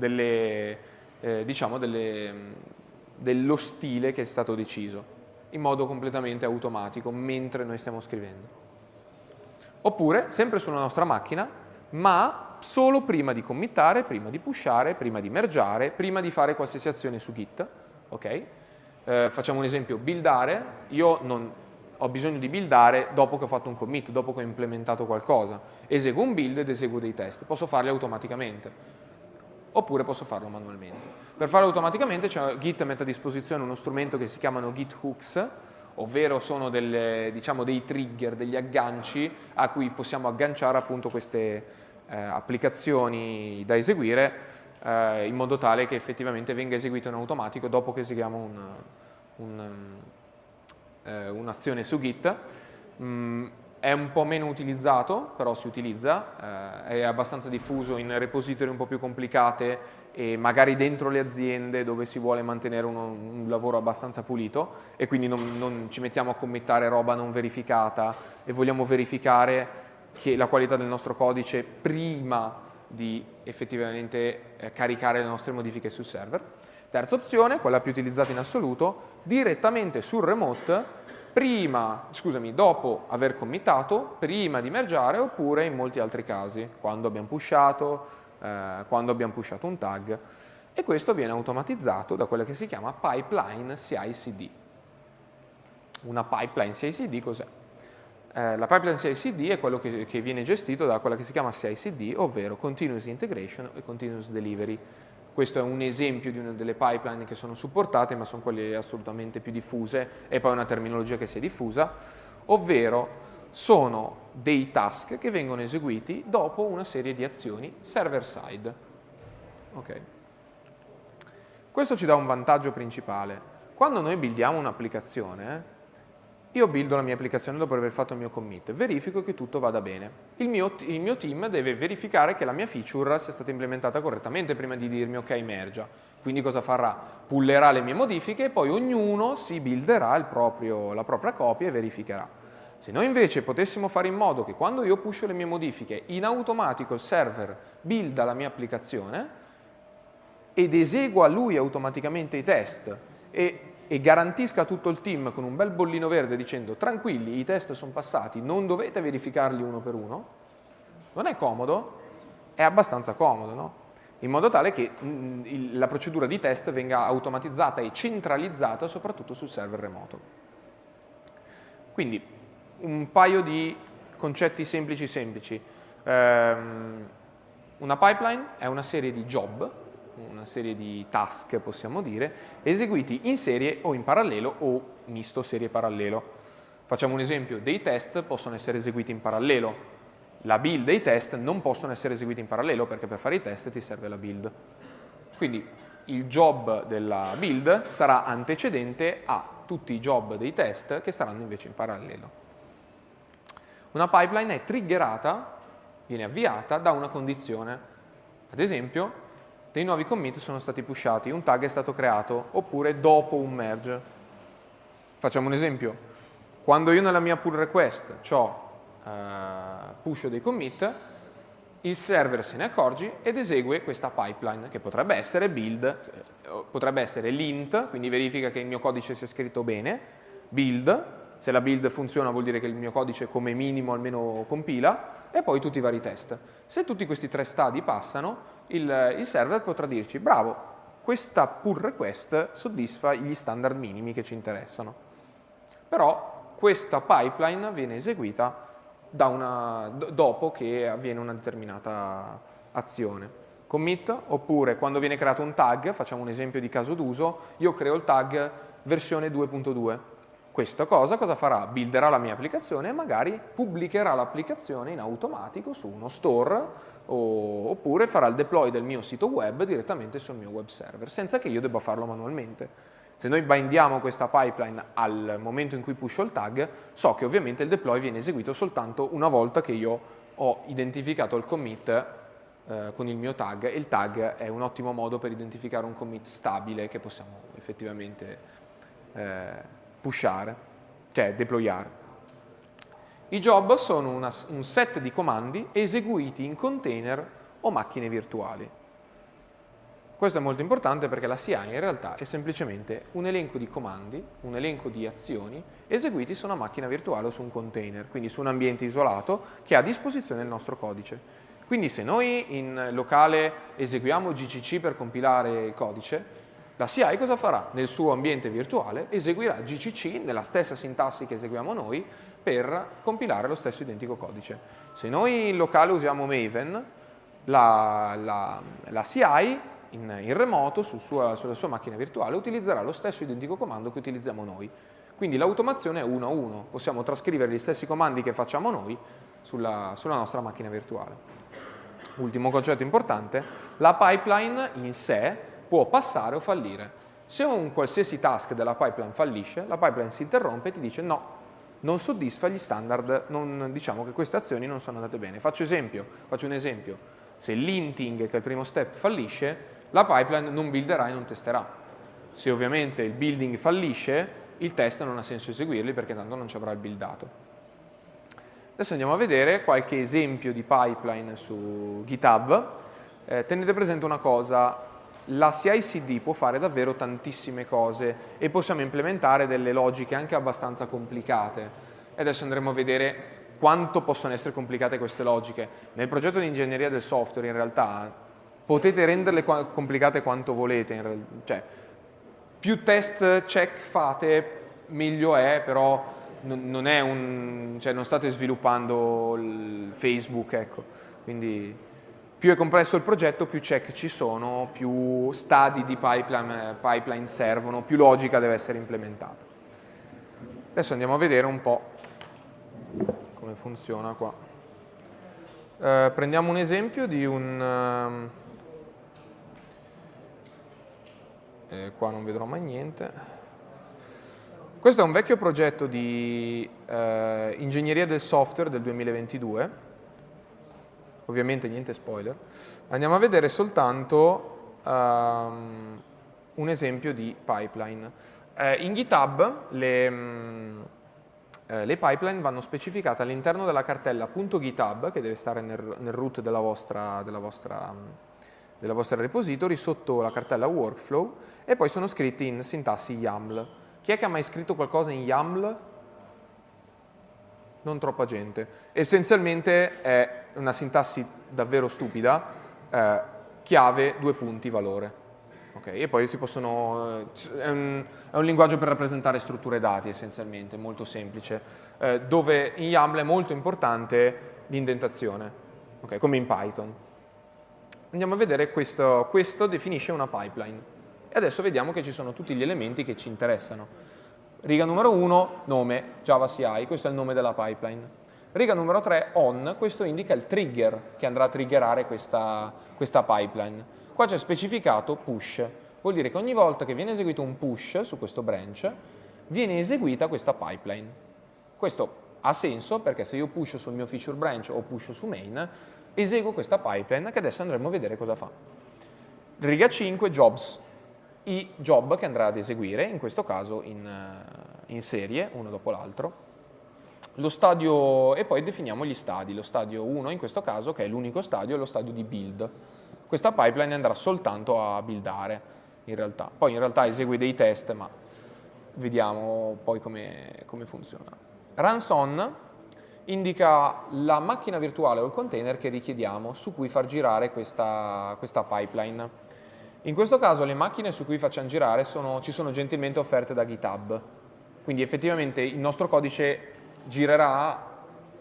dello stile che è stato deciso, in modo completamente automatico mentre noi stiamo scrivendo. Oppure, sempre sulla nostra macchina, ma solo prima di committare, prima di pushare, prima di mergiare, prima di fare qualsiasi azione su Git. Okay? Facciamo un esempio, buildare. Io non ho bisogno di buildare dopo che ho fatto un commit, dopo che ho implementato qualcosa. Eseguo un build ed eseguo dei test. Posso farli automaticamente. Oppure posso farlo manualmente. Per farlo automaticamente Git mette a disposizione uno strumento che si chiamano Git Hooks, ovvero sono dei trigger, degli agganci a cui possiamo agganciare appunto queste applicazioni da eseguire in modo tale che effettivamente venga eseguito in automatico dopo che eseguiamo un'azione su Git. È un po' meno utilizzato, però si utilizza, è abbastanza diffuso in repository un po' più complicate e magari dentro le aziende dove si vuole mantenere un lavoro abbastanza pulito e quindi non ci mettiamo a committare roba non verificata e vogliamo verificare che la qualità del nostro codice prima di effettivamente caricare le nostre modifiche sul server. Terza opzione, quella più utilizzata in assoluto, direttamente sul remote dopo aver committato, prima di mergiare oppure in molti altri casi, quando abbiamo pushato un tag, e questo viene automatizzato da quella che si chiama pipeline CI/CD. Una pipeline CI/CD cos'è? La pipeline CI/CD è quello che viene gestito da quella che si chiama CI/CD, ovvero Continuous Integration e Continuous Delivery. Questo è un esempio di una delle pipeline che sono supportate, ma sono quelle assolutamente più diffuse, e poi una terminologia che si è diffusa, ovvero sono dei task che vengono eseguiti dopo una serie di azioni server-side. Okay. Questo ci dà un vantaggio principale. Quando noi buildiamo un'applicazione, io buildo la mia applicazione dopo aver fatto il mio commit, verifico che tutto vada bene. Il mio team deve verificare che la mia feature sia stata implementata correttamente prima di dirmi ok, mergia. Quindi cosa farà? Pullerà le mie modifiche e poi ognuno si builderà la propria copia e verificherà. Se noi invece potessimo fare in modo che quando io pusho le mie modifiche, in automatico il server builda la mia applicazione ed esegua lui automaticamente i test e garantisca a tutto il team con un bel bollino verde dicendo tranquilli, i test sono passati, non dovete verificarli uno per uno, non è comodo? È abbastanza comodo, no? In modo tale che la procedura di test venga automatizzata e centralizzata soprattutto sul server remoto. Quindi un paio di concetti semplici. Una pipeline è una serie di job, una serie di task, possiamo dire, eseguiti in serie o in parallelo o misto serie-parallelo. Facciamo un esempio, dei test possono essere eseguiti in parallelo, la build e i test non possono essere eseguiti in parallelo perché per fare i test ti serve la build. Quindi il job della build sarà antecedente a tutti i job dei test che saranno invece in parallelo. Una pipeline è triggerata, viene avviata da una condizione, ad esempio dei nuovi commit sono stati pushati, un tag è stato creato, oppure dopo un merge. Facciamo un esempio. Quando io nella mia pull request pusho dei commit, il server se ne accorge ed esegue questa pipeline, che potrebbe essere build, potrebbe essere lint, quindi verifica che il mio codice sia scritto bene, build, se la build funziona vuol dire che il mio codice come minimo almeno compila, e poi tutti i vari test. Se tutti questi tre stadi passano, il server potrà dirci bravo, questa pull request soddisfa gli standard minimi che ci interessano. Però questa pipeline viene eseguita dopo che avviene una determinata azione. Commit, oppure quando viene creato un tag, facciamo un esempio di caso d'uso, io creo il tag versione 2.2. Questa cosa farà? Builderà la mia applicazione e magari pubblicherà l'applicazione in automatico su uno store oppure farà il deploy del mio sito web direttamente sul mio web server, senza che io debba farlo manualmente. Se noi bindiamo questa pipeline al momento in cui pusho il tag, so che ovviamente il deploy viene eseguito soltanto una volta che io ho identificato il commit con il mio tag, e il tag è un ottimo modo per identificare un commit stabile che possiamo effettivamente pushare, cioè deployare. I job sono un set di comandi eseguiti in container o macchine virtuali. Questo è molto importante perché la CI in realtà è semplicemente un elenco di comandi, un elenco di azioni eseguiti su una macchina virtuale o su un container, quindi su un ambiente isolato che ha a disposizione il nostro codice. Quindi se noi in locale eseguiamo GCC per compilare il codice, la CI cosa farà? Nel suo ambiente virtuale eseguirà GCC nella stessa sintassi che eseguiamo noi per compilare lo stesso identico codice. Se noi in locale usiamo Maven, la CI in remoto sulla sua macchina virtuale utilizzerà lo stesso identico comando che utilizziamo noi. Quindi l'automazione è 1 a 1, possiamo trascrivere gli stessi comandi che facciamo noi sulla nostra macchina virtuale. Ultimo concetto importante, la pipeline in sé può passare o fallire. Se un qualsiasi task della pipeline fallisce, la pipeline si interrompe e ti dice no, non soddisfa gli standard, diciamo che queste azioni non sono andate bene. Faccio un esempio, se l'inting, che è il primo step, fallisce, la pipeline non builderà e non testerà. Se ovviamente il building fallisce, il test non ha senso eseguirli perché tanto non ci avrà il buildato. Adesso andiamo a vedere qualche esempio di pipeline su GitHub. Tenete presente una cosa, la CI/CD può fare davvero tantissime cose e possiamo implementare delle logiche anche abbastanza complicate. E adesso andremo a vedere quanto possono essere complicate queste logiche. Nel progetto di ingegneria del software in realtà potete renderle complicate quanto volete, cioè più test check fate meglio è, però non state sviluppando il Facebook, ecco. Quindi più è complesso il progetto, più check ci sono, più stadi di pipeline servono, più logica deve essere implementata. Adesso andiamo a vedere un po' come funziona qua. Prendiamo un esempio di qua non vedrò mai niente. Questo è un vecchio progetto di ingegneria del software del 2022, ovviamente niente spoiler. Andiamo a vedere soltanto un esempio di pipeline. In GitHub le pipeline vanno specificate all'interno della cartella .github, che deve stare nel root della vostra repository, sotto la cartella workflow, e poi sono scritti in sintassi YAML. Chi è che ha mai scritto qualcosa in YAML? Non troppa gente. Essenzialmente è una sintassi davvero stupida, chiave, 2 punti, valore. Okay? E poi è un linguaggio per rappresentare strutture dati essenzialmente, molto semplice, dove in YAML è molto importante l'indentazione, okay? Come in Python. Andiamo a vedere questo definisce una pipeline. E adesso vediamo che ci sono tutti gli elementi che ci interessano. Riga numero 1, nome, Java CI, questo è il nome della pipeline. Riga numero 3, on, questo indica il trigger che andrà a triggerare questa pipeline. Qua c'è specificato push, vuol dire che ogni volta che viene eseguito un push su questo branch, viene eseguita questa pipeline. Questo ha senso perché se io push sul mio feature branch o push su main, eseguo questa pipeline che adesso andremo a vedere cosa fa. Riga 5, jobs, i job che andrà ad eseguire, in questo caso in serie, uno dopo l'altro. Lo stadio, e poi definiamo gli stadi. Lo stadio 1 in questo caso, che è l'unico stadio, è lo stadio di build. Questa pipeline andrà soltanto a buildare, in realtà. Poi in realtà esegue dei test, ma vediamo poi come funziona. Runs on indica la macchina virtuale o il container che richiediamo su cui far girare questa pipeline. In questo caso le macchine su cui facciamo girare ci sono gentilmente offerte da GitHub, quindi effettivamente il nostro codice girerà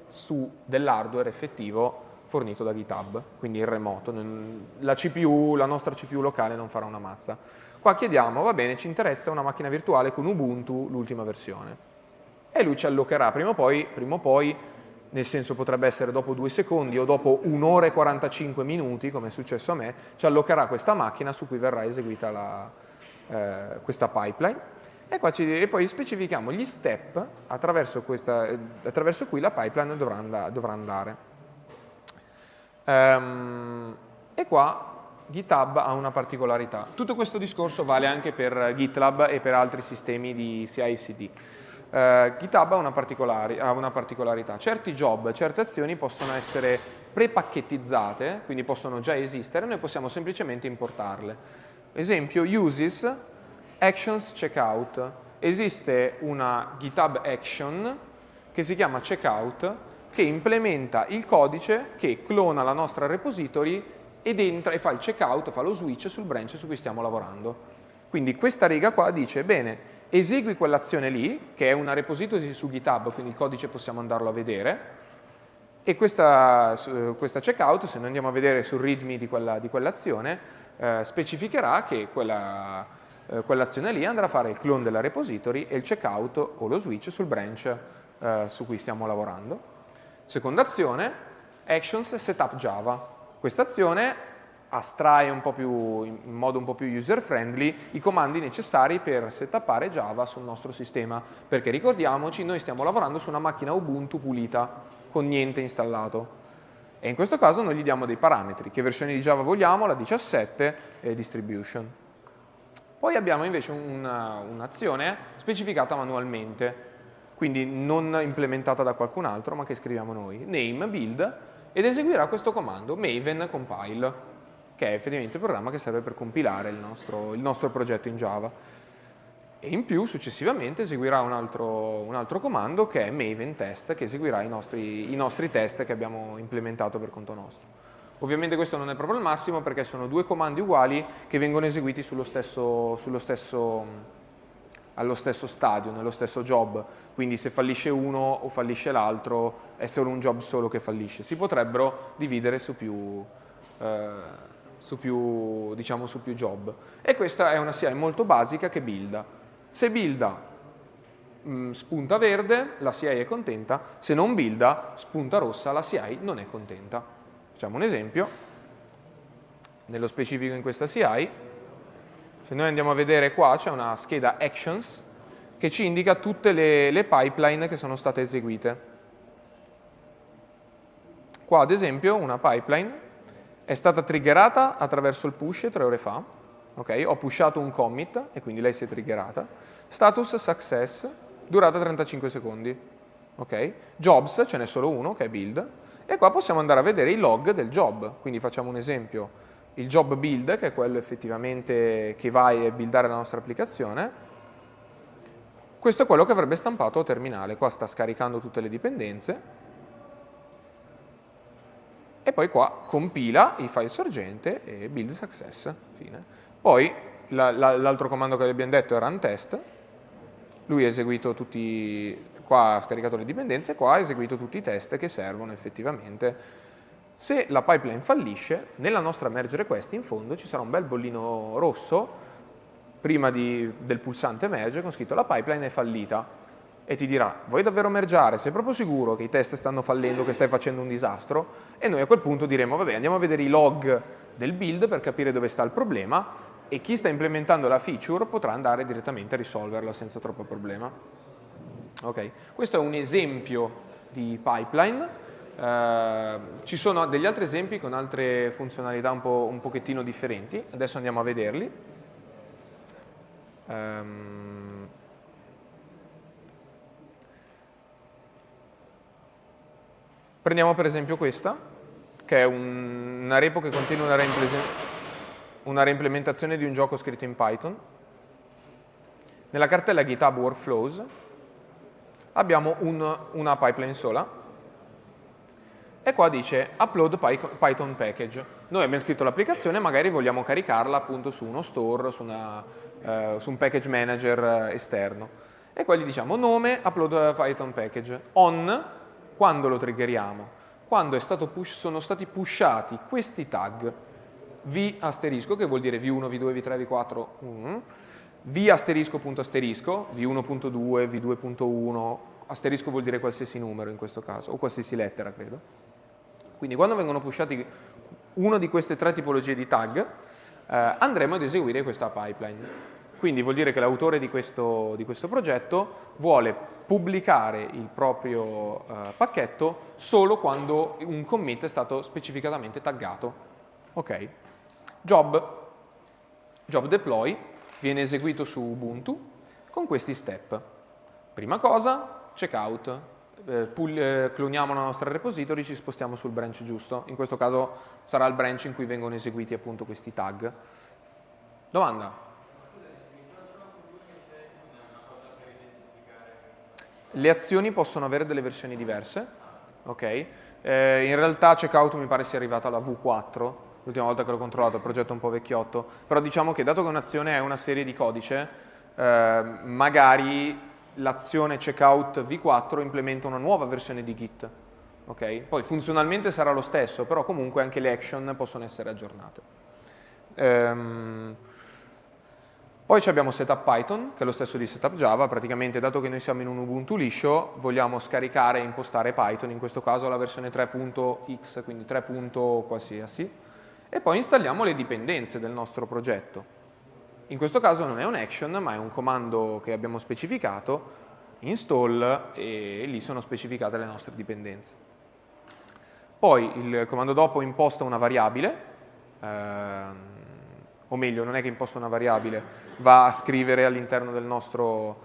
su dell'hardware effettivo fornito da GitHub, quindi in remoto. La CPU, la nostra CPU locale non farà una mazza. Qua chiediamo, va bene, ci interessa una macchina virtuale con Ubuntu, l'ultima versione. E lui ci allocherà prima o poi, nel senso potrebbe essere dopo 2 secondi o dopo 1 ora e 45 minuti, come è successo a me, ci allocherà questa macchina su cui verrà eseguita questa pipeline. E poi specifichiamo gli step attraverso cui la pipeline dovrà andare. E qua GitHub ha una particolarità. Tutto questo discorso vale anche per GitLab e per altri sistemi di CI/CD. GitHub ha una particolarità. Certi job, certe azioni possono essere prepacchettizzate, quindi possono già esistere, noi possiamo semplicemente importarle. Esempio, uses actions checkout. Esiste una GitHub action che si chiama checkout, che implementa il codice che clona la nostra repository ed entra e fa il checkout, fa lo switch sul branch su cui stiamo lavorando. Quindi questa riga qua dice, bene, esegui quell'azione lì, che è una repository su GitHub, quindi il codice possiamo andarlo a vedere, e questa checkout, se noi andiamo a vedere sul readme di quell'azione, specificherà che quell'azione lì andrà a fare il clone della repository e il checkout o lo switch sul branch su cui stiamo lavorando. Seconda azione, actions setup Java. Questa azione astrae in modo un po' più user friendly i comandi necessari per setupare Java sul nostro sistema, perché ricordiamoci, noi stiamo lavorando su una macchina Ubuntu pulita, con niente installato. E in questo caso noi gli diamo dei parametri, che versione di Java vogliamo, la 17 e distribution. Poi abbiamo invece un'azione specificata manualmente, quindi non implementata da qualcun altro, ma che scriviamo noi, name build, ed eseguirà questo comando, maven compile, che è effettivamente il programma che serve per compilare il nostro progetto in Java. E in più, successivamente, eseguirà un altro comando, che è maven test, che eseguirà i nostri test che abbiamo implementato per conto nostro. Ovviamente questo non è proprio il massimo, perché sono 2 comandi uguali che vengono eseguiti allo stesso stadio, nello stesso job, quindi se fallisce uno o fallisce l'altro è solo un job solo che fallisce. Si potrebbero dividere su più job. E questa è una CI molto basica che builda. Se builda spunta verde, la CI è contenta, se non builda spunta rossa, la CI non è contenta. Facciamo un esempio, nello specifico in questa CI. Se noi andiamo a vedere qua, c'è una scheda actions che ci indica tutte le pipeline che sono state eseguite. Qua, ad esempio, una pipeline è stata triggerata attraverso il push 3 ore fa. Okay? Ho pushato un commit e quindi lei si è triggerata. Status success, durata 35 secondi. Okay? Jobs, ce n'è solo uno, che è build. E qua possiamo andare a vedere i log del job. Quindi facciamo un esempio. Il job build, che è quello effettivamente che va a buildare la nostra applicazione, questo è quello che avrebbe stampato a terminale. Qua sta scaricando tutte le dipendenze e poi qua compila il file sorgente e build success, fine. Poi l'altro comando che abbiamo detto era run test, lui ha eseguito qua ha scaricato le dipendenze e qua ha eseguito tutti i test che servono effettivamente. Se la pipeline fallisce, nella nostra merge request in fondo ci sarà un bel bollino rosso prima del pulsante merge con scritto la pipeline è fallita e ti dirà vuoi davvero mergiare? Sei proprio sicuro che i test stanno fallendo, che stai facendo un disastro? E noi a quel punto diremo vabbè, andiamo a vedere i log del build per capire dove sta il problema e chi sta implementando la feature potrà andare direttamente a risolverla senza troppo problema. Ok, questo è un esempio di pipeline. Ci sono degli altri esempi con altre funzionalità un pochettino differenti, adesso andiamo a vederli. Prendiamo per esempio questa, che è una repo che contiene una reimplementazione di un gioco scritto in Python. Nella cartella GitHub Workflows abbiamo una pipeline sola, e qua dice upload Python package. Noi abbiamo scritto l'applicazione, magari vogliamo caricarla appunto su uno store, su un package manager esterno. E qua gli diciamo nome, upload Python package, on, Quando lo triggeriamo? Quando sono stati pushati questi tag v asterisco, che vuol dire v1, v2, v3, v4, v asterisco punto asterisco, v1.2, v2.1, asterisco vuol dire qualsiasi numero in questo caso, o qualsiasi lettera credo. Quindi quando vengono pushati una di queste tre tipologie di tag, andremo ad eseguire questa pipeline. Quindi vuol dire che l'autore di questo progetto vuole pubblicare il proprio pacchetto solo quando un commit è stato specificatamente taggato. Ok. Job deploy viene eseguito su Ubuntu con questi step. Prima cosa, checkout. Cloniamo la nostra repository, ci spostiamo sul branch giusto. In questo caso sarà il branch in cui vengono eseguiti appunto questi tag. Domanda? Le azioni possono avere delle versioni diverse, ok? In realtà checkout mi pare sia arrivata alla V4, l'ultima volta che l'ho controllato, il progetto è un po' vecchiotto, però diciamo che dato che un'azione è una serie di codice, magari l'azione checkout V4 implementa una nuova versione di Git, ok? Poi funzionalmente sarà lo stesso, però comunque anche le action possono essere aggiornate. Poi abbiamo setup Python, che è lo stesso di setup Java. Praticamente, dato che noi siamo in un Ubuntu liscio, vogliamo scaricare e impostare Python, in questo caso la versione 3.x, quindi 3. qualsiasi, e poi installiamo le dipendenze del nostro progetto. In questo caso non è un action, ma è un comando che abbiamo specificato, install, e lì sono specificate le nostre dipendenze. Poi il comando dopo imposta una variabile, o meglio, non è che imposta una variabile, va a scrivere all'interno del nostro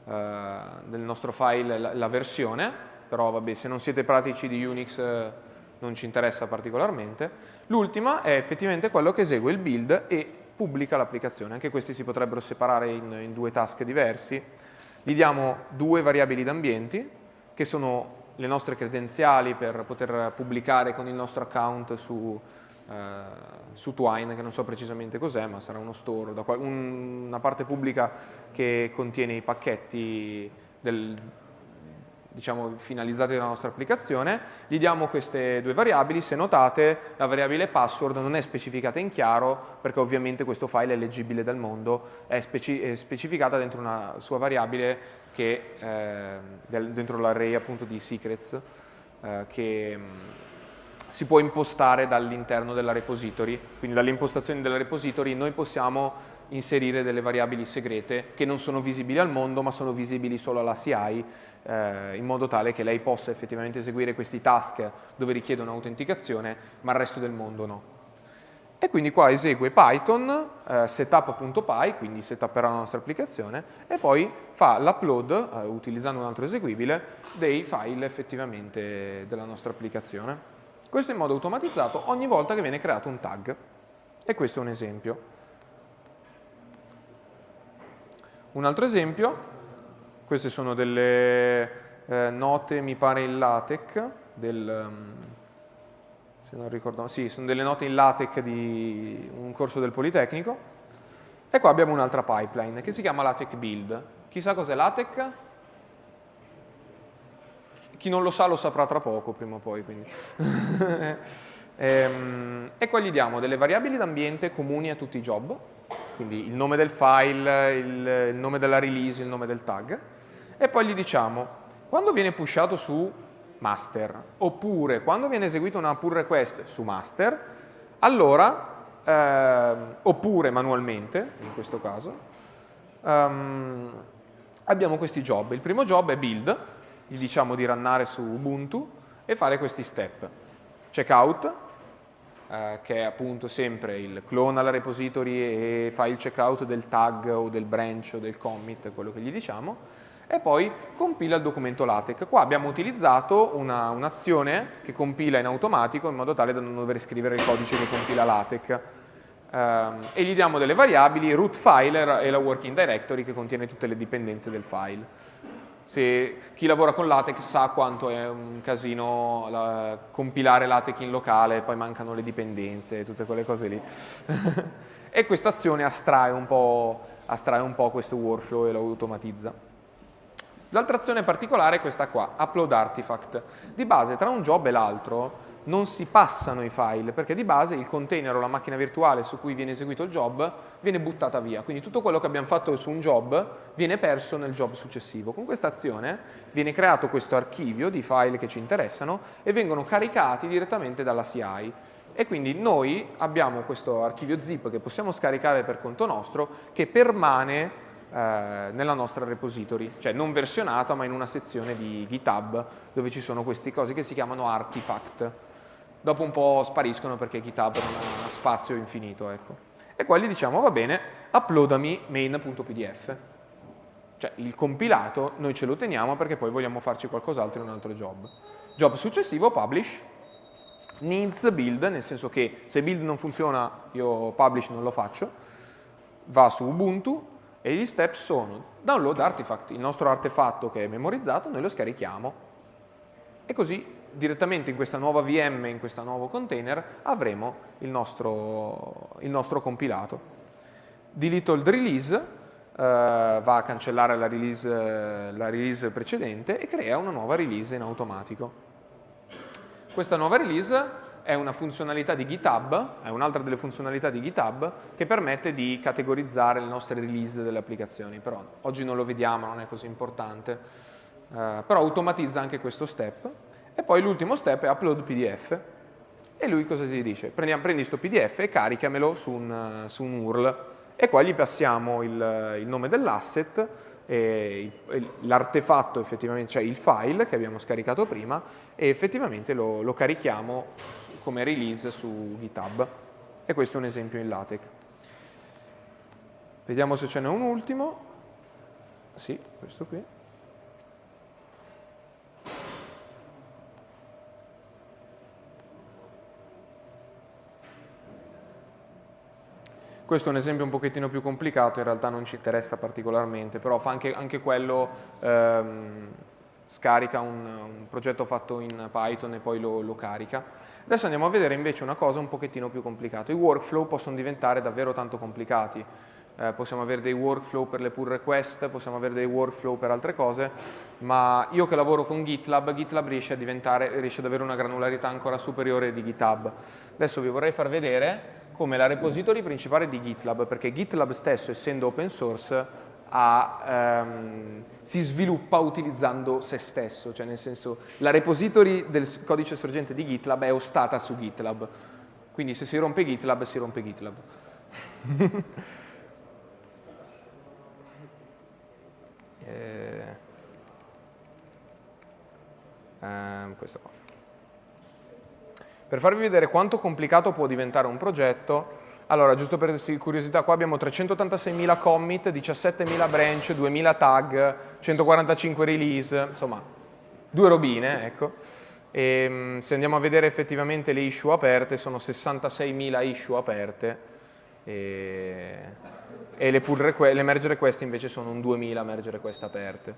file la versione, però vabbè, se non siete pratici di Unix non ci interessa particolarmente. L'ultima è effettivamente quello che esegue il build e pubblica l'applicazione. Anche questi si potrebbero separare in due task diversi. Gli diamo due variabili d'ambienti, che sono le nostre credenziali per poter pubblicare con il nostro account su Twine, che non so precisamente cos'è, ma sarà uno store, una parte pubblica che contiene i pacchetti diciamo, finalizzati dalla nostra applicazione. Gli diamo queste due variabili. Se notate, la variabile password non è specificata in chiaro, perché ovviamente questo file è leggibile dal mondo, è specificata dentro una sua variabile che dentro l'array appunto di secrets, che si può impostare dall'interno della repository. Quindi dalle impostazioni della repository noi possiamo inserire delle variabili segrete che non sono visibili al mondo, ma sono visibili solo alla CI, in modo tale che lei possa effettivamente eseguire questi task dove richiede un'autenticazione, ma il resto del mondo no. E quindi qua esegue Python, setup.py, quindi setupperà la nostra applicazione, e poi fa l'upload, utilizzando un altro eseguibile, dei file effettivamente della nostra applicazione. Questo in modo automatizzato ogni volta che viene creato un tag. E questo è un esempio. Un altro esempio, queste sono delle note, mi pare in LaTeX, se non ricordo, sì, sono delle note in LaTeX di un corso del Politecnico. E qua abbiamo un'altra pipeline che si chiama LaTeX Build. Chissà cos'è LaTeX? Chi non lo sa lo saprà tra poco, prima o poi. E qua gli diamo delle variabili d'ambiente comuni a tutti i job, quindi il nome del file, il nome della release, il nome del tag, e poi gli diciamo, quando viene pushato su master, oppure quando viene eseguita una pull request su master, allora, oppure manualmente, in questo caso, abbiamo questi job. Il primo job è build, gli diciamo di runnare su Ubuntu e fare questi step. Checkout, che è appunto sempre il clone alla repository e fa il checkout del tag o del branch o del commit, quello che gli diciamo, e poi compila il documento LaTeX. Qua abbiamo utilizzato un'azione che compila in automatico in modo tale da non dover scrivere il codice che compila LaTeX. E gli diamo delle variabili, root file e la working directory che contiene tutte le dipendenze del file. Se chi lavora con LaTeX sa quanto è un casino compilare LaTeX in locale, poi mancano le dipendenze e tutte quelle cose lì. E questa azione astrae un po' questo workflow e lo automatizza. L'altra azione particolare è questa qua, upload artifact. Di base tra un job e l'altro non si passano i file, perché di base il container o la macchina virtuale su cui viene eseguito il job viene buttata via. Quindi tutto quello che abbiamo fatto su un job viene perso nel job successivo. Con questa azione viene creato questo archivio di file che ci interessano e vengono caricati direttamente dalla CI. E quindi noi abbiamo questo archivio zip che possiamo scaricare per conto nostro, che permane nella nostra repository, cioè non versionata ma in una sezione di GitHub dove ci sono questi cosi che si chiamano artifact. Dopo un po' spariscono perché GitHub non ha spazio infinito, ecco. E qua gli diciamo va bene, uploadami main.pdf, cioè il compilato noi ce lo teniamo perché poi vogliamo farci qualcos'altro in un altro job. Job successivo, publish, needs build, nel senso che se build non funziona io publish non lo faccio, va su Ubuntu. E gli step sono download artifact, il nostro artefatto che è memorizzato, noi lo scarichiamo e così direttamente in questa nuova VM, in questo nuovo container, avremo il nostro compilato. Delete all release, va a cancellare la release precedente e crea una nuova release in automatico. Questa nuova release è una funzionalità di GitHub, è un'altra delle funzionalità di GitHub che permette di categorizzare le nostre release delle applicazioni, però oggi non lo vediamo, non è così importante, però automatizza anche questo step. E poi l'ultimo step è upload PDF e lui cosa ti dice? Prendi questo PDF e caricamelo su un URL e qua gli passiamo il nome dell'asset, l'artefatto effettivamente, cioè il file che abbiamo scaricato prima e effettivamente lo carichiamo come release su GitHub. E questo è un esempio in LaTeX. Vediamo se ce n'è un ultimo. Sì, questo qui. Questo è un esempio un pochettino più complicato, in realtà non ci interessa particolarmente, però fa anche quello, scarica un progetto fatto in Python e poi lo carica. Adesso andiamo a vedere invece una cosa un pochettino più complicata. I workflow possono diventare davvero tanto complicati. Possiamo avere dei workflow per le pull request, possiamo avere dei workflow per altre cose, ma io che lavoro con GitLab riesce ad avere una granularità ancora superiore di GitHub. Adesso vi vorrei far vedere come la repository principale di GitLab, perché GitLab stesso, essendo open source, si sviluppa utilizzando se stesso, cioè nel senso la repository del codice sorgente di GitLab è ostata su GitLab, quindi se si rompe GitLab, si rompe GitLab. Questo qua. Per farvi vedere quanto complicato può diventare un progetto, allora giusto per curiosità qua abbiamo 386.000 commit, 17.000 branch, 2.000 tag, 145 release, insomma 2 robine, ecco. E, se andiamo a vedere effettivamente le issue aperte, sono 66.000 issue aperte e le merge request invece sono un 2.000 merge request aperte.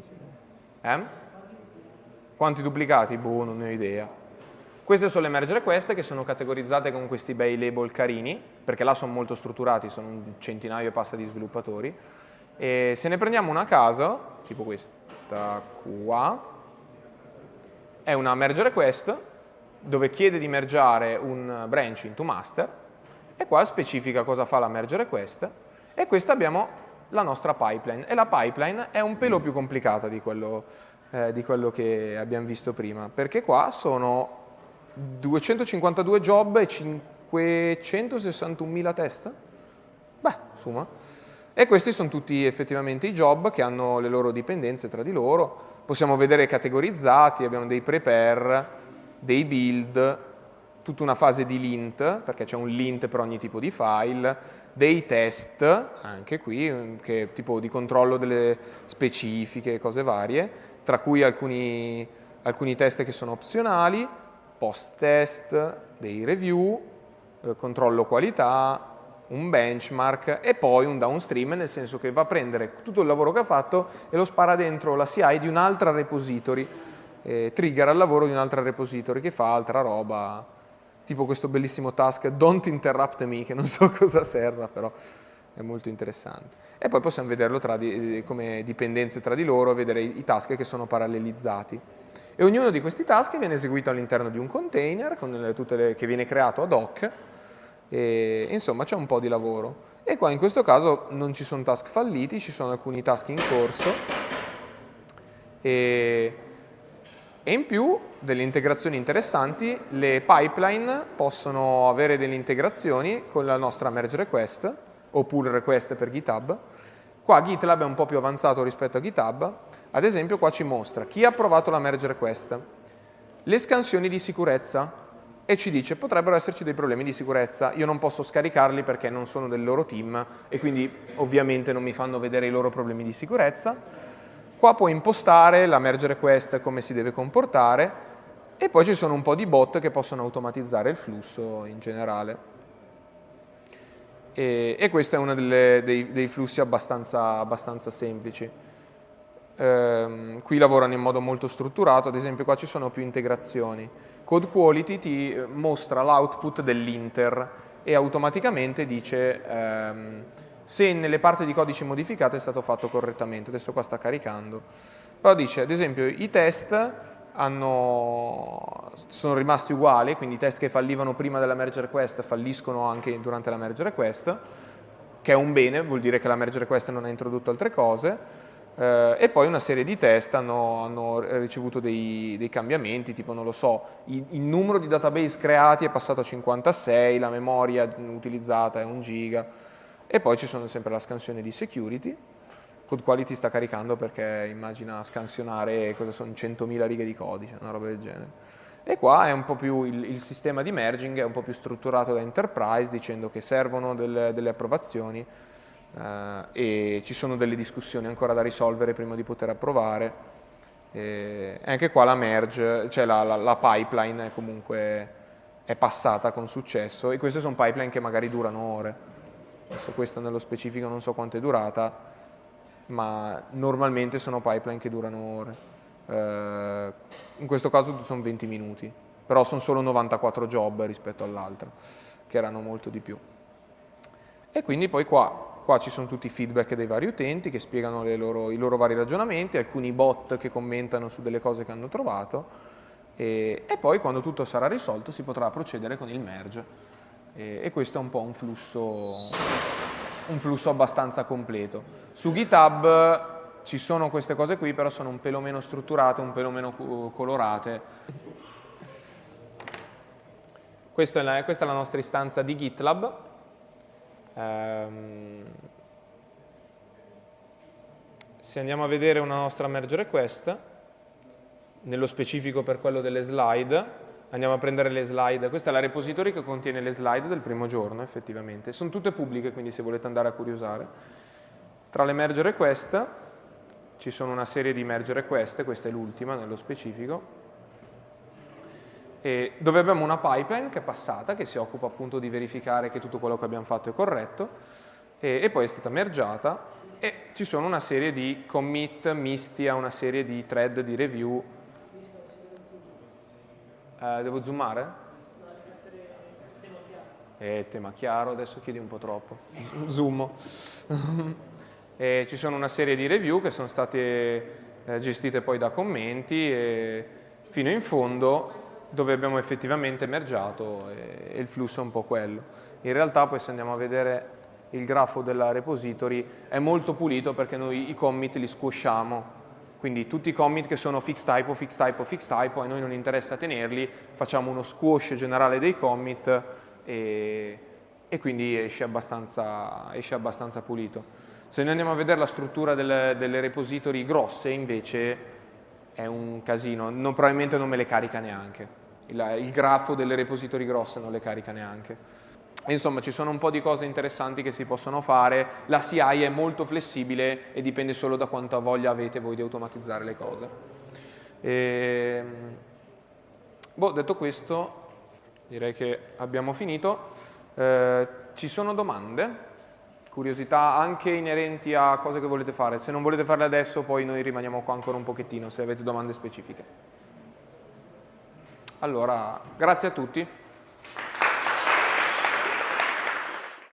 Quanti duplicati? Boh, non ne ho idea. Queste sono le merge request che sono categorizzate con questi bei label carini, perché là sono molto strutturati, sono un centinaio e passa di sviluppatori. E se ne prendiamo una a caso, tipo questa qua, è una merge request dove chiede di mergiare un branch into master e qua specifica cosa fa la merge request e questa abbiamo la nostra pipeline e la pipeline è un pelo più complicata di quello che abbiamo visto prima, perché qua sono 252 job e 561.000 test? Beh, insomma. E questi sono tutti effettivamente i job che hanno le loro dipendenze tra di loro. Possiamo vedere categorizzati, abbiamo dei prepare, dei build, tutta una fase di lint, perché c'è un lint per ogni tipo di file, dei test, anche qui, che è tipo di controllo delle specifiche, cose varie, tra cui alcuni test che sono opzionali, post-test, dei review, controllo qualità, un benchmark e poi un downstream, nel senso che va a prendere tutto il lavoro che ha fatto e lo spara dentro la CI di un'altra repository, trigger al lavoro di un'altra repository che fa altra roba, tipo questo bellissimo task don't interrupt me, che non so cosa serva, però è molto interessante. E poi possiamo vederlo come dipendenze tra di loro, vedere i task che sono parallelizzati. E ognuno di questi task viene eseguito all'interno di un container che viene creato ad hoc, e insomma c'è un po' di lavoro. E qua in questo caso non ci sono task falliti, ci sono alcuni task in corso, e in più delle integrazioni interessanti, le pipeline possono avere delle integrazioni con la nostra merge request o pull request per GitHub. Qua GitLab è un po' più avanzato rispetto a GitHub. Ad esempio qua ci mostra chi ha approvato la merge request, le scansioni di sicurezza, e ci dice potrebbero esserci dei problemi di sicurezza, io non posso scaricarli perché non sono del loro team e quindi ovviamente non mi fanno vedere i loro problemi di sicurezza. Qua puoi impostare la merge request come si deve comportare, e poi ci sono un po' di bot che possono automatizzare il flusso in generale. E questo è uno dei flussi abbastanza semplici. Qui lavorano in modo molto strutturato, ad esempio qua ci sono più integrazioni. Code Quality ti mostra l'output dell'inter e automaticamente dice se nelle parti di codice modificate è stato fatto correttamente. Adesso qua sta caricando. Però dice, ad esempio, i test sono rimasti uguali, quindi i test che fallivano prima della merge request falliscono anche durante la merge request, che è un bene, vuol dire che la merge request non ha introdotto altre cose, e poi una serie di test hanno ricevuto dei cambiamenti, tipo, non lo so, il numero di database creati è passato a 56, la memoria utilizzata è 1 giga, e poi ci sono sempre la scansione di security. Code Quality sta caricando perché immagina scansionare cosa sono 100.000 righe di codice, una roba del genere. E qua è un po' più il sistema di merging è un po' più strutturato da enterprise, dicendo che servono delle approvazioni e ci sono delle discussioni ancora da risolvere prima di poter approvare. E anche qua la merge, cioè la pipeline comunque è passata con successo, e queste sono pipeline che magari durano ore. Adesso questo nello specifico non so quanto è durata, ma normalmente sono pipeline che durano ore. In questo caso sono 20 minuti, però sono solo 94 job rispetto all'altro, che erano molto di più. E quindi poi qua ci sono tutti i feedback dei vari utenti che spiegano i loro vari ragionamenti, alcuni bot che commentano su delle cose che hanno trovato, e poi quando tutto sarà risolto si potrà procedere con il merge. E questo è un po' un flusso abbastanza completo. Su GitHub ci sono queste cose qui, però sono un pelo meno strutturate, un pelo meno colorate. Questa è la nostra istanza di GitLab. Se andiamo a vedere una nostra merge request, nello specifico per quello delle slide, andiamo a prendere le slide. Questa è la repository che contiene le slide del primo giorno, effettivamente. Sono tutte pubbliche, quindi se volete andare a curiosare. Tra le merge request ci sono una serie di merge request, questa è l'ultima nello specifico, dove abbiamo una pipeline che è passata, che si occupa appunto di verificare che tutto quello che abbiamo fatto è corretto, e poi è stata mergiata, e ci sono una serie di commit misti a una serie di thread di review. Devo zoomare? Il tema chiaro, adesso chiedi un po' troppo. Zoomo. Ci sono una serie di review che sono state gestite poi da commenti, fino in fondo dove abbiamo effettivamente mergiato, e il flusso è un po' quello. In realtà poi se andiamo a vedere il grafo della repository è molto pulito perché noi i commit li squashiamo. Quindi tutti i commit che sono fix typo, fix typo, fix typo, a noi non interessa tenerli, facciamo uno squash generale dei commit e quindi esce abbastanza pulito. Se noi andiamo a vedere la struttura delle repository grosse, invece è un casino, probabilmente non me le carica neanche. Il grafo delle repository grosse non le carica neanche. Insomma, ci sono un po' di cose interessanti che si possono fare, la CI è molto flessibile e dipende solo da quanta voglia avete voi di automatizzare le cose. Detto questo, direi che abbiamo finito. Ci sono domande? Curiosità anche inerenti a cose che volete fare? Se non volete farle adesso, poi noi rimaniamo qua ancora un pochettino, se avete domande specifiche. Allora, grazie a tutti.